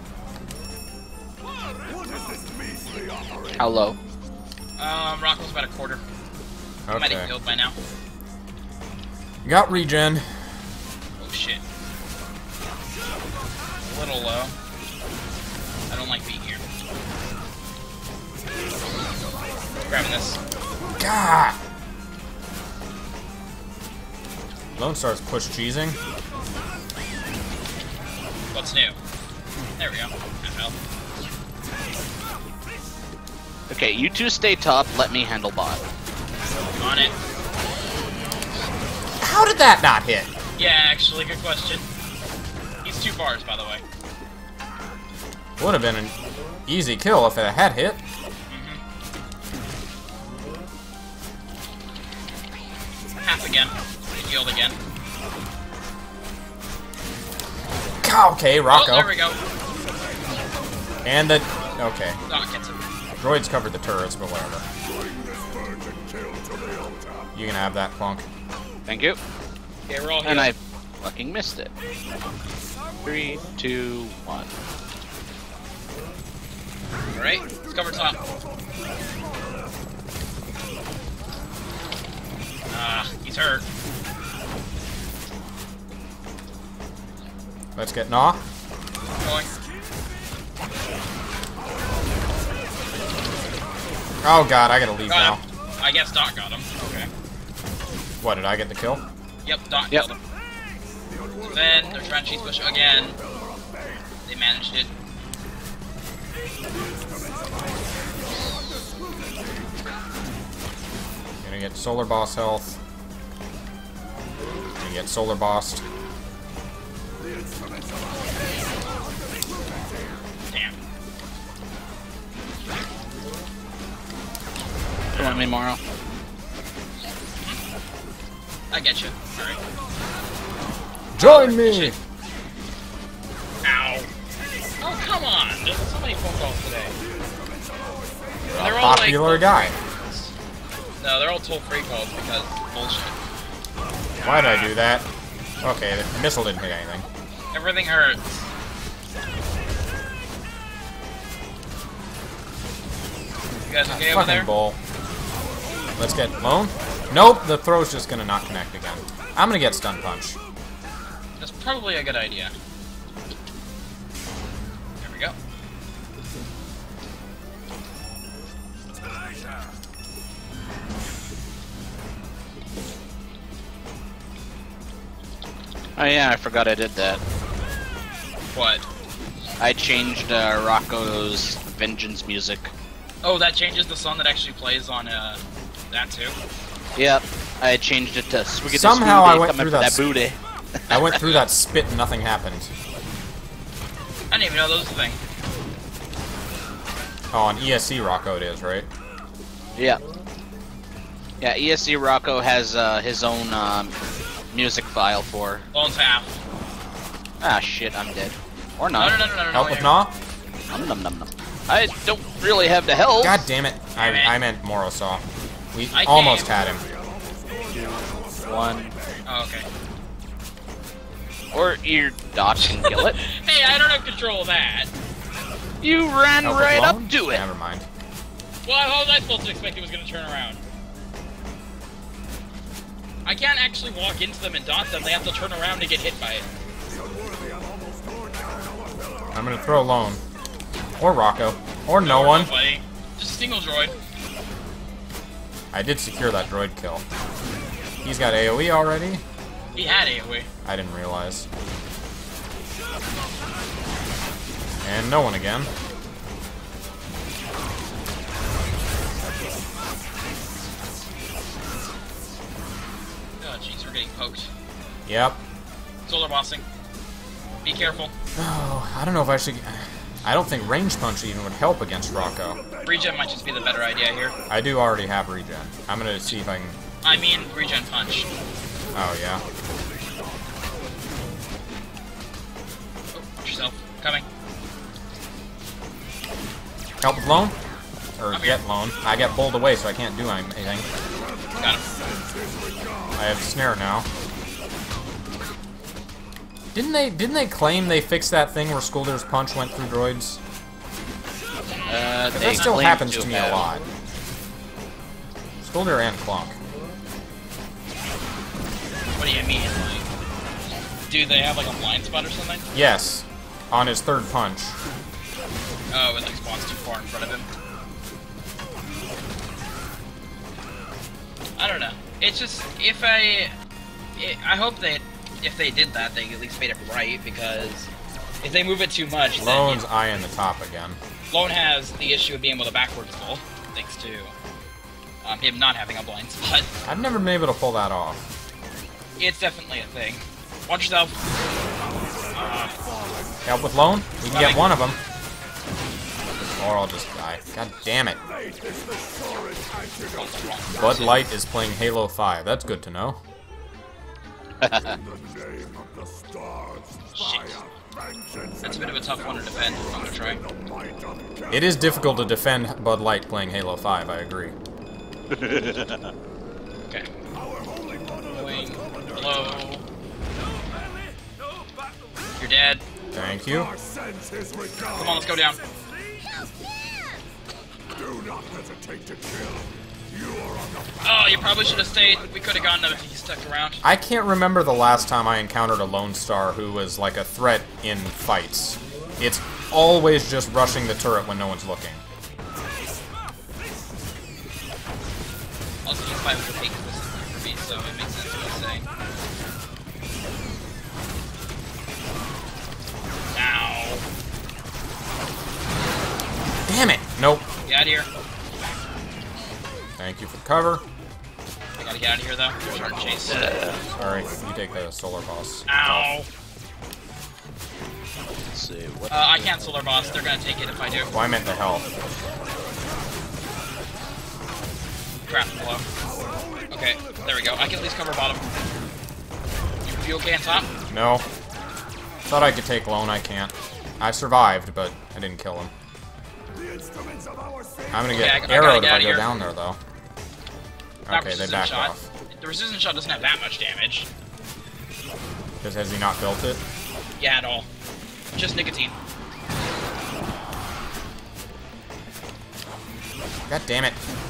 How low? Um, Rocco's about a quarter. He might have Okay. killed by now. Got regen. Oh shit. A little low. I don't like being here. Grabbing this. Gah! Lone Star's push cheesing. What's new? There we go. Half health. Okay, you two stay top, let me handle bot. On it. How did that not hit? Yeah, actually, good question. He's two bars, by the way. Would have been an easy kill if it had hit. Half again. Healed again. Gah, Okay, Rocco. Oh, there we go. And the... Okay. Doc gets it. Droids covered the turrets, but whatever. You can have that, Plunk. Thank you. Okay, we're all healed. And I fucking missed it. Three, two, one. Alright, let's cover top. Ah, he's hurt. Let's get Gnaw. Going. Oh god, I gotta leave Got now. him. I guess Doc got him. Okay. What, did I get the kill? Yep, Doc Yep. killed him. Then they're trying to cheese push again. They managed it. Gonna get Solar Boss health. Gonna get Solar Bossed. Damn. Come on, me, Morrow. I get you. Alright. Join me! Ow. Oh, come on. There's so many phone calls today. A They're all popular like, guy. No, they're all toll-free calls because bullshit. Why did I do that? Okay, the missile didn't hit anything. Everything hurts. You guys okay over Fucking there? bull. Let's get Lone. Nope, the throw's just gonna not connect again. I'm gonna get Stun Punch. That's probably a good idea. There we go. Oh yeah, I forgot I did that. What? I changed uh, Rocco's Vengeance music. Oh, that changes the song that actually plays on uh, that too. Yep, I changed it to Swiggity Somehow I Spoody, went coming through for that that booty. I went through that spit and nothing happened. I didn't even know that was a thing. Oh, on E S C Rocco it is, right? Yeah. Yeah, E S C Rocco has uh, his own um, music file for... Lone's half. Ah, shit, I'm dead. Or No, not. no, no, no, no. Help no, with you're- Gnaw? Num, num, num, num. I don't really have the health. God damn it. I, Damn it. I meant Morrowsaw. We I almost came. had him. One. Oh, okay. Or your dodge can kill it. Hey, I don't have control of that. You ran Help with right Lone? up to it. Never mind. Well, how was I supposed to expect it was going to turn around? I can't actually walk into them and dot them. They have to turn around to get hit by it. I'm gonna throw Lone. Or Rocco. Or no, no one. Nobody. Just a single droid. I did secure that droid kill. He's got A O E already. He had A O E. I didn't realize. And no one again. Oh, jeez, we're getting poked. Yep. Solar bossing. Be careful. Oh, I don't know if I should... I don't think range punch even would help against Rocco. Regen might just be the better idea here. I do already have regen. I'm gonna see if I can... I mean, regen punch. Oh, yeah. Oh, watch yourself. Coming. Help with Lone? Or I'm get here. Lone. I get pulled away, so I can't do anything. Got him. I have Snare now. Didn't they didn't they claim they fixed that thing where Skulder's punch went through droids? Uh, they That still claim happens to to me have. a lot. Skulder and Clunk. What do you mean? Like, do they have like a blind spot or something? Yes. On his third punch. Oh, it like spawns too far in front of him. I don't know. It's just if I, it, I hope that if they did that, they at least made it right, because if they move it too much, then Lone's you- eyeing the top again. Lone has the issue of being able to backwards pull, thanks to um, him not having a blind spot. I've never been able to pull that off. It's definitely a thing. Watch yourself. Uh, Help with Lone? We can get Coming. one of them. Or I'll just die. God damn it. Bud Light is playing Halo five. That's good to know. shit. That's a bit of a tough one to defend. I'm gonna try. It is difficult to defend Bud Light playing Halo five, I agree. Okay. Going low. You're dead. Thank you. Come on, let's go down. Oh, you probably should have stayed. We could have gotten him if he stuck around. I can't remember the last time I encountered a Lone Star who was like a threat in fights. It's always just rushing the turret when no one's looking. Also, he's five hundred eight for me, so it makes sense what he's saying. Ow. Damn it! Nope. Get out of here. Thank you for the cover. I gotta get out of here, though. They're starting to chase. Alright, you take the solar boss. Ow. Let's see what. Uh, I can't solar boss. They're gonna take it if I do. Well, I meant the health. Crap, below. Okay, there we go. I can at least cover bottom. You, you okay on top? No. Thought I could take Lone, I can't. I survived, but I didn't kill him. I'm gonna Okay, I- I get gotta arrowed get if I outta go here. down there, though. That Okay, they resistance backed shot. off. The resistance shot doesn't have that much damage. Because has he not built it? Yeah, at all. Just nicotine. God damn it.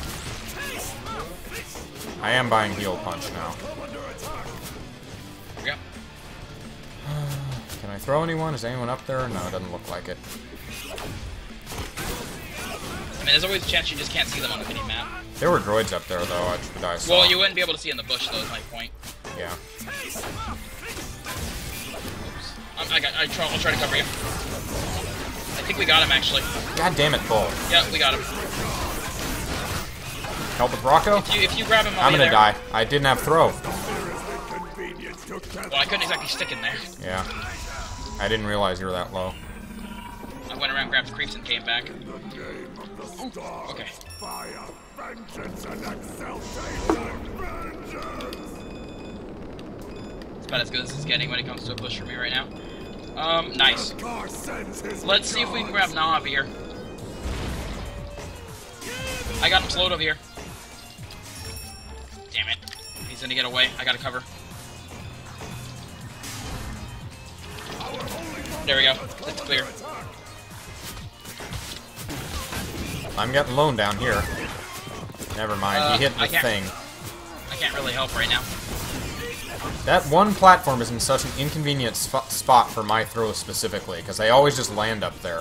I am buying heal punch now. There we go. Can I throw anyone? Is anyone up there? No, it doesn't look like it. I mean, there's always a chance you just can't see them on the mini-map. There were droids up there, though, I, that I saw. Well, you wouldn't be able to see in the bush, though, is my point. Yeah. I'm, I got, I try, I'll try to cover you. I think we got him, actually. God damn it, Bull. Yeah, we got him. Help with Rocco? If you, if you grab him, I'll I'm be gonna there. die. I didn't have throw. Well, I couldn't exactly stick in there. Yeah. I didn't realize you were that low. I went around, grabbed the creeps, and came back. Ooh, okay. It's about as good as it's getting when it comes to a push for me right now. Um, nice. Let's see if we can grab Nav here. I got him slowed over here. Damn it. He's gonna get away. I gotta cover. There we go. It's clear. I'm getting Lone down here. Never mind, Uh, he hit I the can't- thing. I can't really help right now. That one platform is in such an inconvenient sp spot for my throws specifically, because I always just land up there.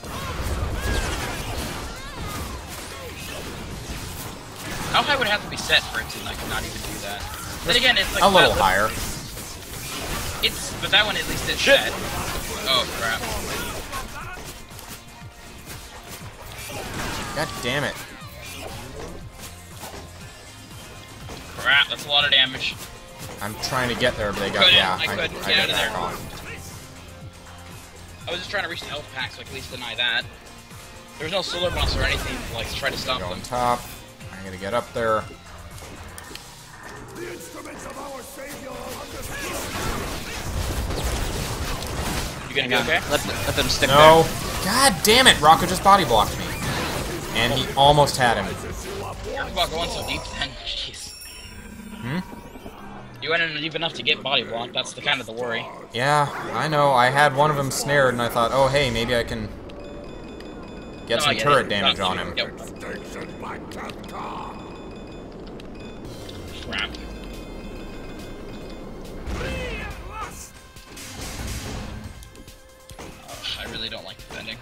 How high would it have to be set for it to like not even do that? Then again, it's like A little that, higher. It's but that one at least is set. Oh crap! God damn it. Crap, that's a lot of damage. I'm trying to get there, but they got, Couldn't, yeah, I couldn't I get got out of back there. on. I was just trying to reach the health pack, so I can at least deny that. There was no solar boss or anything to like try to stop Go them. on top. I'm gonna get up there. The instruments of our savior You gonna be okay? Let, th let them stick No. God damn it! Rocco just body blocked me. And he almost had him. Talk about going so deep then. Jeez. Hmm? You went in deep enough to get body blocked. That's the kind of the worry. Yeah, I know. I had one of them snared, and I thought, oh hey, maybe I can get No, some I get turret it. damage Got on you. him. Yep. Crap. Oh, I really don't like defending.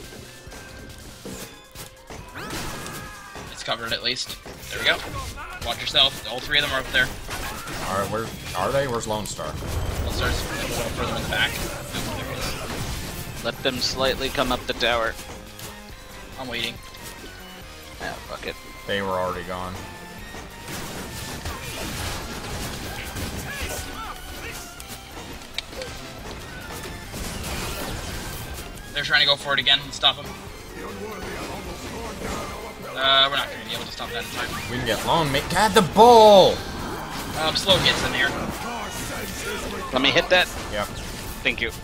It's covered at least. There we go. Watch yourself. All three of them are up there. Alright, where are they? Where's Lone Star? Let's start a little further in the back. Oh, there it is. Let them slightly come up the tower. I'm waiting. Ah, fuck it. They were already gone. They're trying to go for it again. Let's stop them. Uh, we're not going to be able to stop that in time. We can get Lone Mate. God, the bull! Um, slow gets in there. Let me hit that. Yep. Thank you.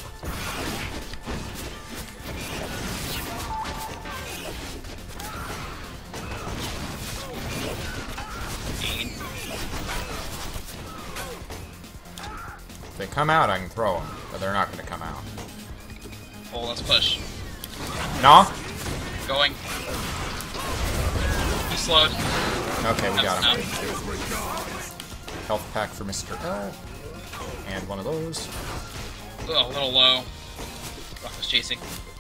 If they come out, I can throw them, but they're not going to come out. Oh, let's push. No? Going. He's slowed. Okay, we got him. Enough. Health pack for Mister L. And one of those. Oh, a little low. Rock was chasing.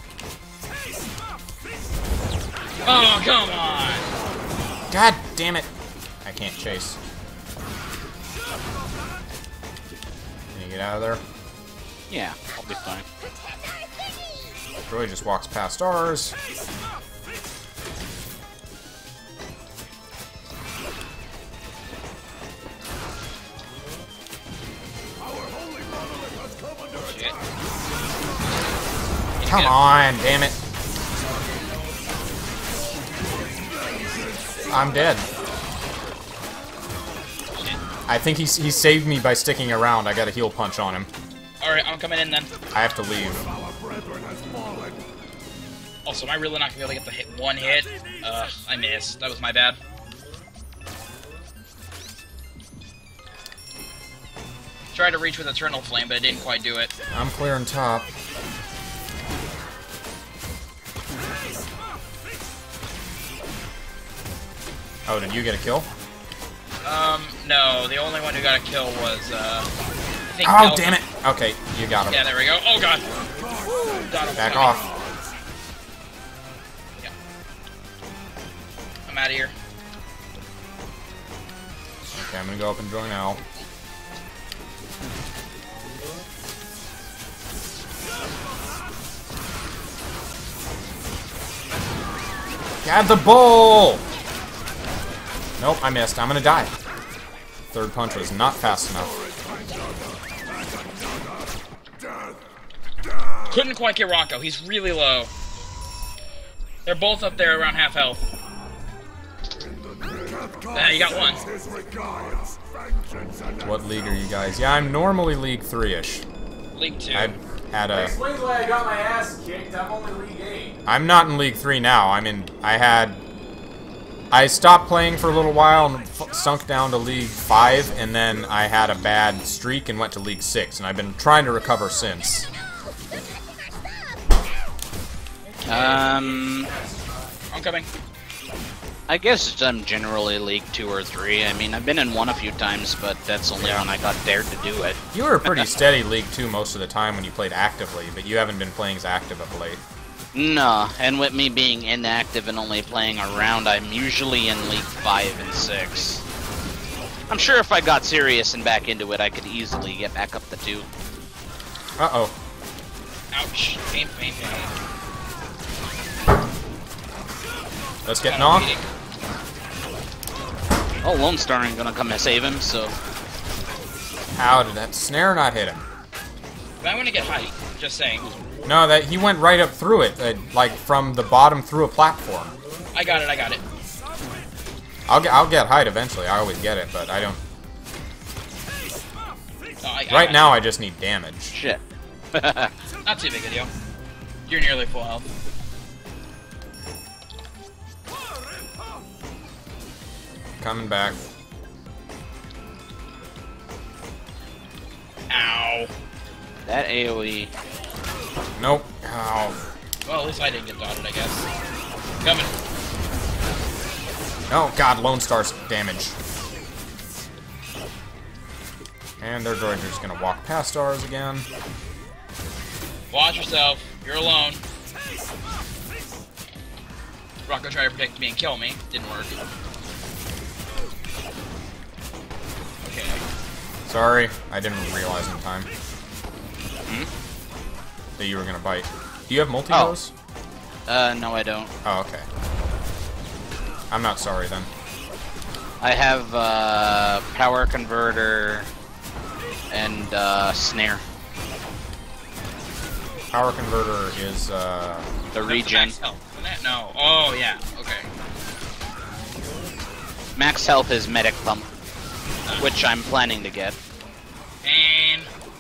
Oh, come on! God damn it! I can't chase. Can you get out of there? Yeah, I'll be fine. Troy just walks past ours. Shit. Come on, damn it. I'm dead. Shit. I think he's, he saved me by sticking around. I got a heal punch on him. Alright, I'm coming in then. I have to leave. Also, am I really not gonna be able to get the hit one hit? Uh, I missed. That was my bad. Tried to reach with Eternal Flame, but I didn't quite do it. I'm clearing top. Oh, did you get a kill? Um, no, the only one who got a kill was, uh, I think Oh, Delta. damn it! Okay, you got him. Yeah, there we go. Oh, God. Got him. Back Okay. off. Yeah. I'm out of here. Okay, I'm gonna go up and join Al. Got the bull! Nope, I missed. I'm gonna die. Third punch was not fast enough. Couldn't quite get Rocco. He's really low. They're both up there around half health. Ah, you got one. What league are you guys? Yeah, I'm normally League three-ish. League two. I had a... Explains why I got my ass kicked. I'm only League eight. I'm not in League three now. I'm in... I had... I stopped playing for a little while and f sunk down to League five, and then I had a bad streak and went to League six, and I've been trying to recover since. Um, I'm coming. I guess I'm generally League two or three. I mean, I've been in one a few times, but that's only Yeah. when I got dared to do it. You were pretty steady League two most of the time when you played actively, but you haven't been playing as active of late. No, and with me being inactive and only playing around, I'm usually in League five and six. I'm sure if I got serious and back into it, I could easily get back up to two. Uh-oh. Ouch. Pain, pain, pain. Let's get Kinda knocked. bleeding. Oh, Lone Star ain't gonna come and save him, so... How did that snare not hit him? But I want to get height. Just saying. No, that he went right up through it, uh, like from the bottom through a platform. I got it, I got it. I'll get, I'll get height eventually. I always get it, but I don't. No, I, I Right got now, I just need damage. Shit. it. Not too big a deal. You're nearly full health. Coming back. Ow. That AoE... Nope. Oh. Well, at least I didn't get dotted, I guess. Coming. Oh God, Lone Star's damage. And their droid's just gonna walk past ours again. Watch yourself. You're alone. Rocco tried to protect me and kill me. Didn't work. Okay. Sorry, I didn't realize in time Hmm? that you were gonna bite. Do you have multi-dose? Uh, no I don't. Oh, okay. I'm not sorry then. I have, uh, Power Converter... and, uh, Snare. Power converter is uh. The That's regen. max health, isn't it? No. Oh, yeah. Okay. Max health is Medic Pump, which I'm planning to get. And...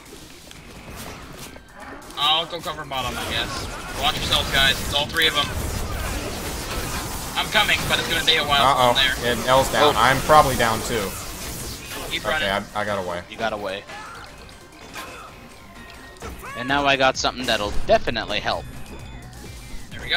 I'll go cover bottom, I guess. Watch yourselves, guys. It's all three of them. I'm coming, but it's gonna take a while Uh from there. oh. It L's down. Oh. I'm probably down too. Keep running. Okay, I, I got away. You got away. And now I got something that'll definitely help. There we go.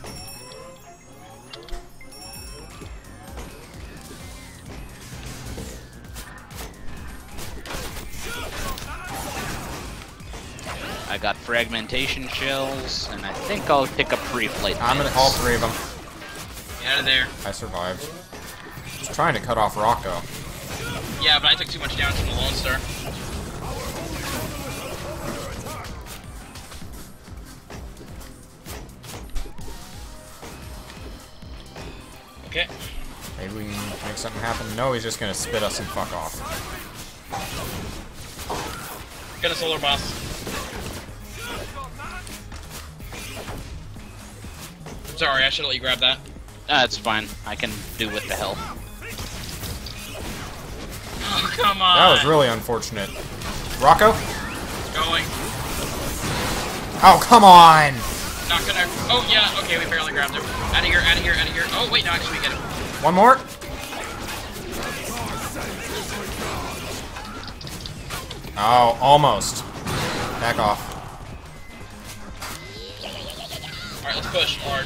I got fragmentation shells, and I think I'll pick up pre-flight. I'm gonna all three of them. Get out of there. I survived. Just trying to cut off Rocco. Yeah, but I took too much damage from the Lone Star. Okay. Maybe we can make something happen. No, he's just gonna spit us and fuck off. Got a solar boss. Sorry, I should let you grab that. That's fine. I can do with the health. Oh, come on. That was really unfortunate. Rocco? Going. Oh, come on! Not gonna. Oh, yeah, okay, we barely grabbed him. Out of here, out of here, out of here. Oh, wait, no, actually, we get him. One more? Oh, almost. Back off. Alright, let's push hard.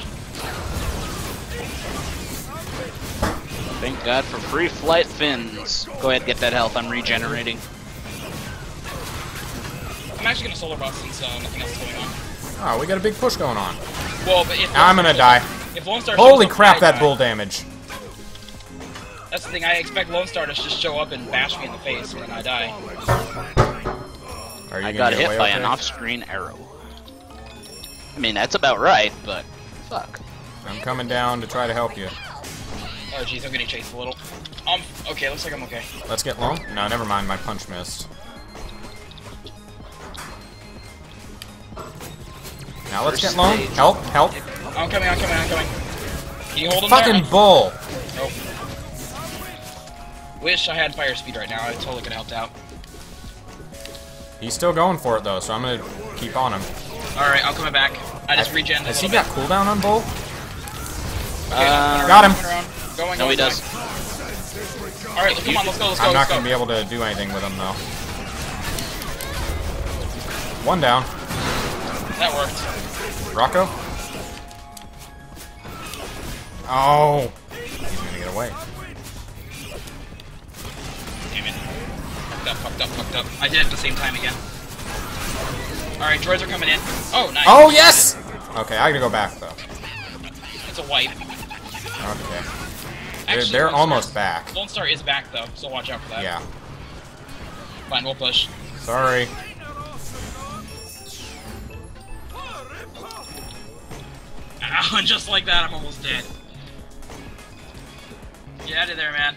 Thank God for free flight fins. Go ahead, get that health. I'm regenerating. I'm actually gonna solar boss since uh, nothing else is going on. Oh, we got a big push going on. Well, but if I'm gonna die. If Lone Star Holy shows up, crap, I that die. bull damage. That's the thing, I expect Lone Star to just show up and bash me in the face when I die. Are you I gonna got get hit away by okay? an off-screen arrow. I mean, that's about right, but fuck. I'm coming down to try to help you. Oh jeez, I'm getting chased a little. Um, okay, looks like I'm okay. Let's get low? No, never mind, my punch missed. Now let's First get low. stage. Help, help. I'm coming, I'm coming, I'm coming. Can you hold him Fucking there? bull! Nope. Wish I had fire speed right now, I totally could have helped out. He's still going for it though, so I'm gonna keep on him. Alright, I'm coming back. I just regen a Has he little got bit. cooldown on bull? Okay, I'm Uh, going got around, him. going around. Going, No, going, he going. does. Alright, come on, let's go, let's go, I'm not let's go. gonna be able to do anything with him though. One down. That worked. Rocco? Oh. get away. Damn it. Fucked up, fucked up, fucked up. I did it at the same time again. Alright, droids are coming in. Oh, nice. Oh, yes! Okay, I gotta go back, though. It's a wipe. Okay. They're, Actually, they're Lone almost Star- back. Lone Star is back, though, so watch out for that. Yeah. Fine, we'll push. Sorry. Ow, and just like that, I'm almost dead. Get out of there, man.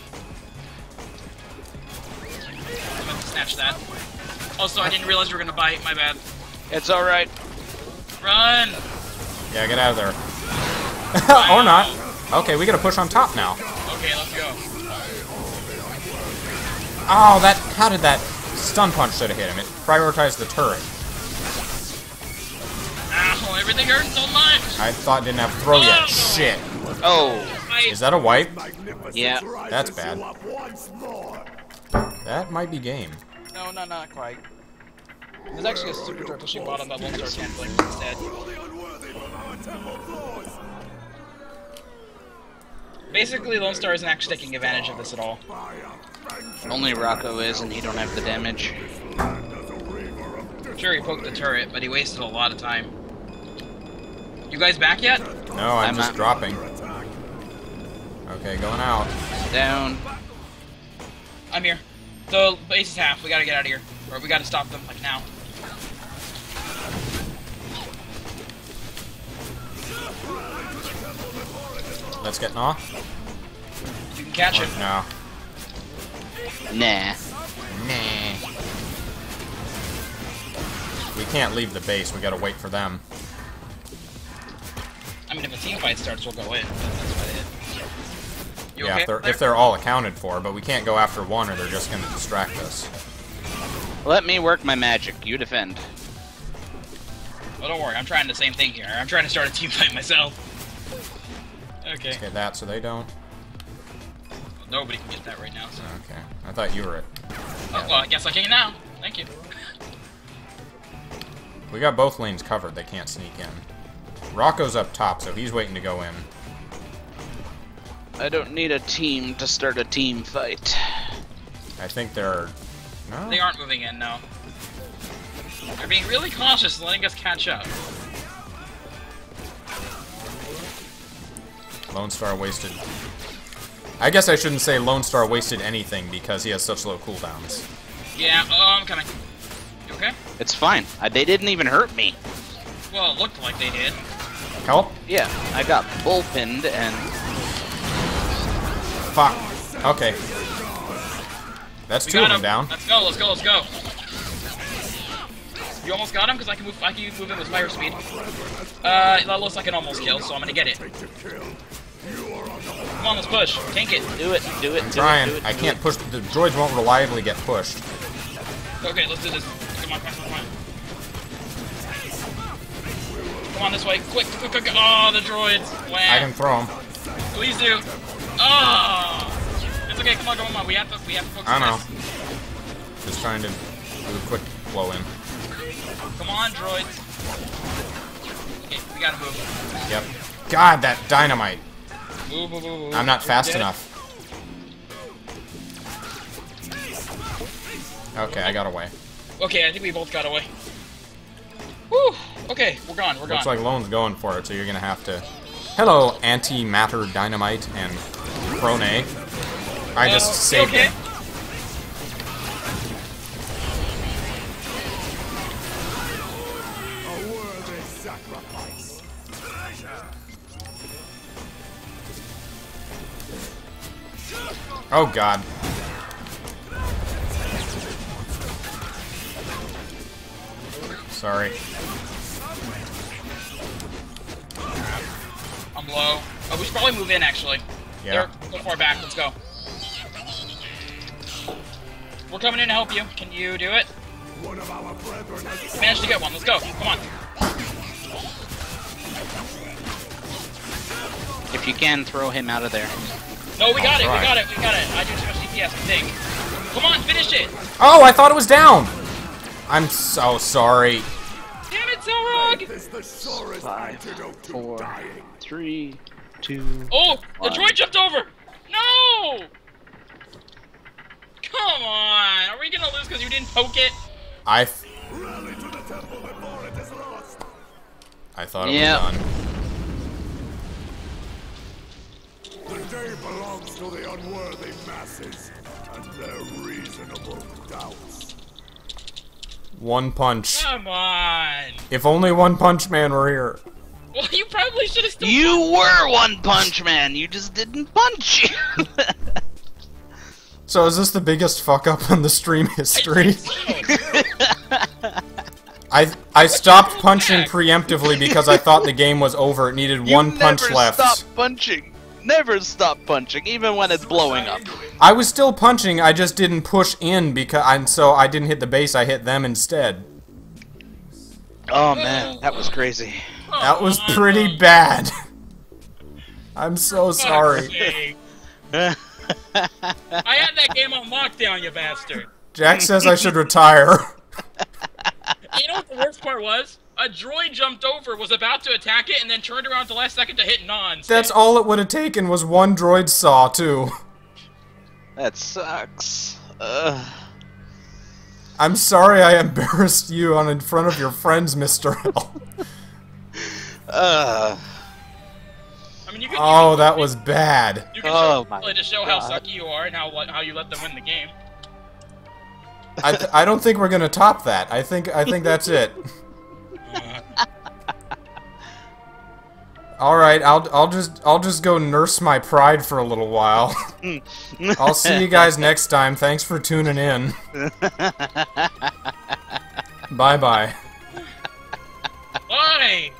I'm gonna snatch that. Also, I didn't realize you were gonna bite, my bad. It's alright. Run! Yeah, get out of there. Or not. Okay, we gotta push on top now. Okay, let's go. Oh, that... How did that stun punch should have hit him? It prioritized the turret. Ow, everything hurts so much! I thought it didn't have throw yet. Oh. Shit. Oh, Is that a wipe? yeah. That's bad. That might be game. No, no, not quite. There's actually a super turret pushing bottom that Lone Star's handling instead. Basically, Lone Star isn't actually taking advantage of this at all. Only Rocco is, and he don't have the damage. Sure, he poked the turret, but he wasted a lot of time. You guys back yet? No, I'm, I'm just not. dropping. Okay, going out. Down. I'm here. The base is half. We gotta get out of here. Or we gotta stop them, like, now. Let's get off. You can catch him. No. Nah. Nah. We can't leave the base. We gotta wait for them. I mean, if a team fight starts, we'll go in. That's about it. You Yeah, okay if they're, there? if they're all accounted for, but we can't go after one or they're just gonna distract us. Let me work my magic. You defend. Oh, don't worry. I'm trying the same thing here. I'm trying to start a team fight myself. Okay. Let's get that so they don't. Nobody can get that right now, so... Okay. I thought you were it. Oh, well, I guess I can now. Thank you. We got both lanes covered. They can't sneak in. Rocco's up top, so he's waiting to go in. I don't need a team to start a team fight. I think they're... No? They aren't moving in, no. They're being really cautious and letting us catch up. Lone Star wasted... I guess I shouldn't say Lone Star wasted anything because he has such low cooldowns. Yeah, oh, I'm coming. You okay? It's fine. I, they didn't even hurt me. Well, it looked like they did. Help? Yeah, I got bullpinned and... Fuck. Okay. That's We two got of them him. down. Let's go, let's go, let's go. You almost got him? Because I can move I can move him with fire speed. Uh, that looks like an almost kill, so I'm gonna get it. Come on, let's push. Tank it. Do it, do it, I'm do trying. it, do it, I do can't it. push. The droids won't reliably get pushed. Okay, let's do this. Come on, come on, come on. Come on this way. Quick, quick, quick. Oh, the droids. Wow. I can throw them. Please do. Oh! It's okay, come on, come on. We have to, we have to focus I on know. this. Just trying to do a quick blow in. Come on, droids. Okay, we gotta move. Yep. God, that dynamite. Move, move, move, move. I'm not You're fast dead. enough. Okay, I got away. Okay, I think we both got away. Whew! Okay, we're gone, we're Looks gone. like Lone's going for it, so you're gonna have to... Hello, antimatter dynamite and prone. I just Uh, saved okay? it. A worthy sacrifice. Oh god. Sorry. I'm low. Oh, we should probably move in, actually. Yeah. They're so far back, let's go. We're coming in to help you. Can you do it? One of our brethren has Managed to get one, let's go. Come on. If you can, throw him out of there. No, we got it, we Alright. got it, we got it. I do too much D P S, I think. Come on, finish it! Oh, I thought it was down! I'm so sorry. Damn it, Xelrog! is the surest Five, antidote to four, dying. three, two... Oh, the One. droid jumped over! No! Come on! Are we gonna lose because you didn't poke it? I. Th Rally to the temple before it is lost. I thought it Yep. was done. The day belongs to the unworthy masses and their reasonable doubts. One punch. Come on! If only One Punch Man were here. Well, you probably should have still. You were One Punch Man. You just didn't punch. So is this the biggest fuck up in the stream history? I I stopped punching preemptively because I thought the game was over. It needed You one punch never left. Stop punching. Never stop punching, even when it's blowing up. I was still punching. I just didn't push in because and so I didn't hit the base. I hit them instead. Oh man, that was crazy. That was pretty bad. I'm so sorry. I had that game on lockdown, you bastard. Jack says I should retire. You know what the worst part was? A droid jumped over, was about to attack it, and then turned around at the last second to hit non. That's all it would have taken was one droid saw too. That sucks. Ugh. I'm sorry I embarrassed you on in front of your friends, Mister L. Uh. I mean, you could, Oh, you could, that was bad. You can Oh show my play to show how God. sucky you are and how how you let them win the game. I th I don't think we're gonna top that. I think I think that's it. All right, I'll I'll just I'll just go nurse my pride for a little while. I'll see you guys next time. Thanks for tuning in. Bye bye. Bye.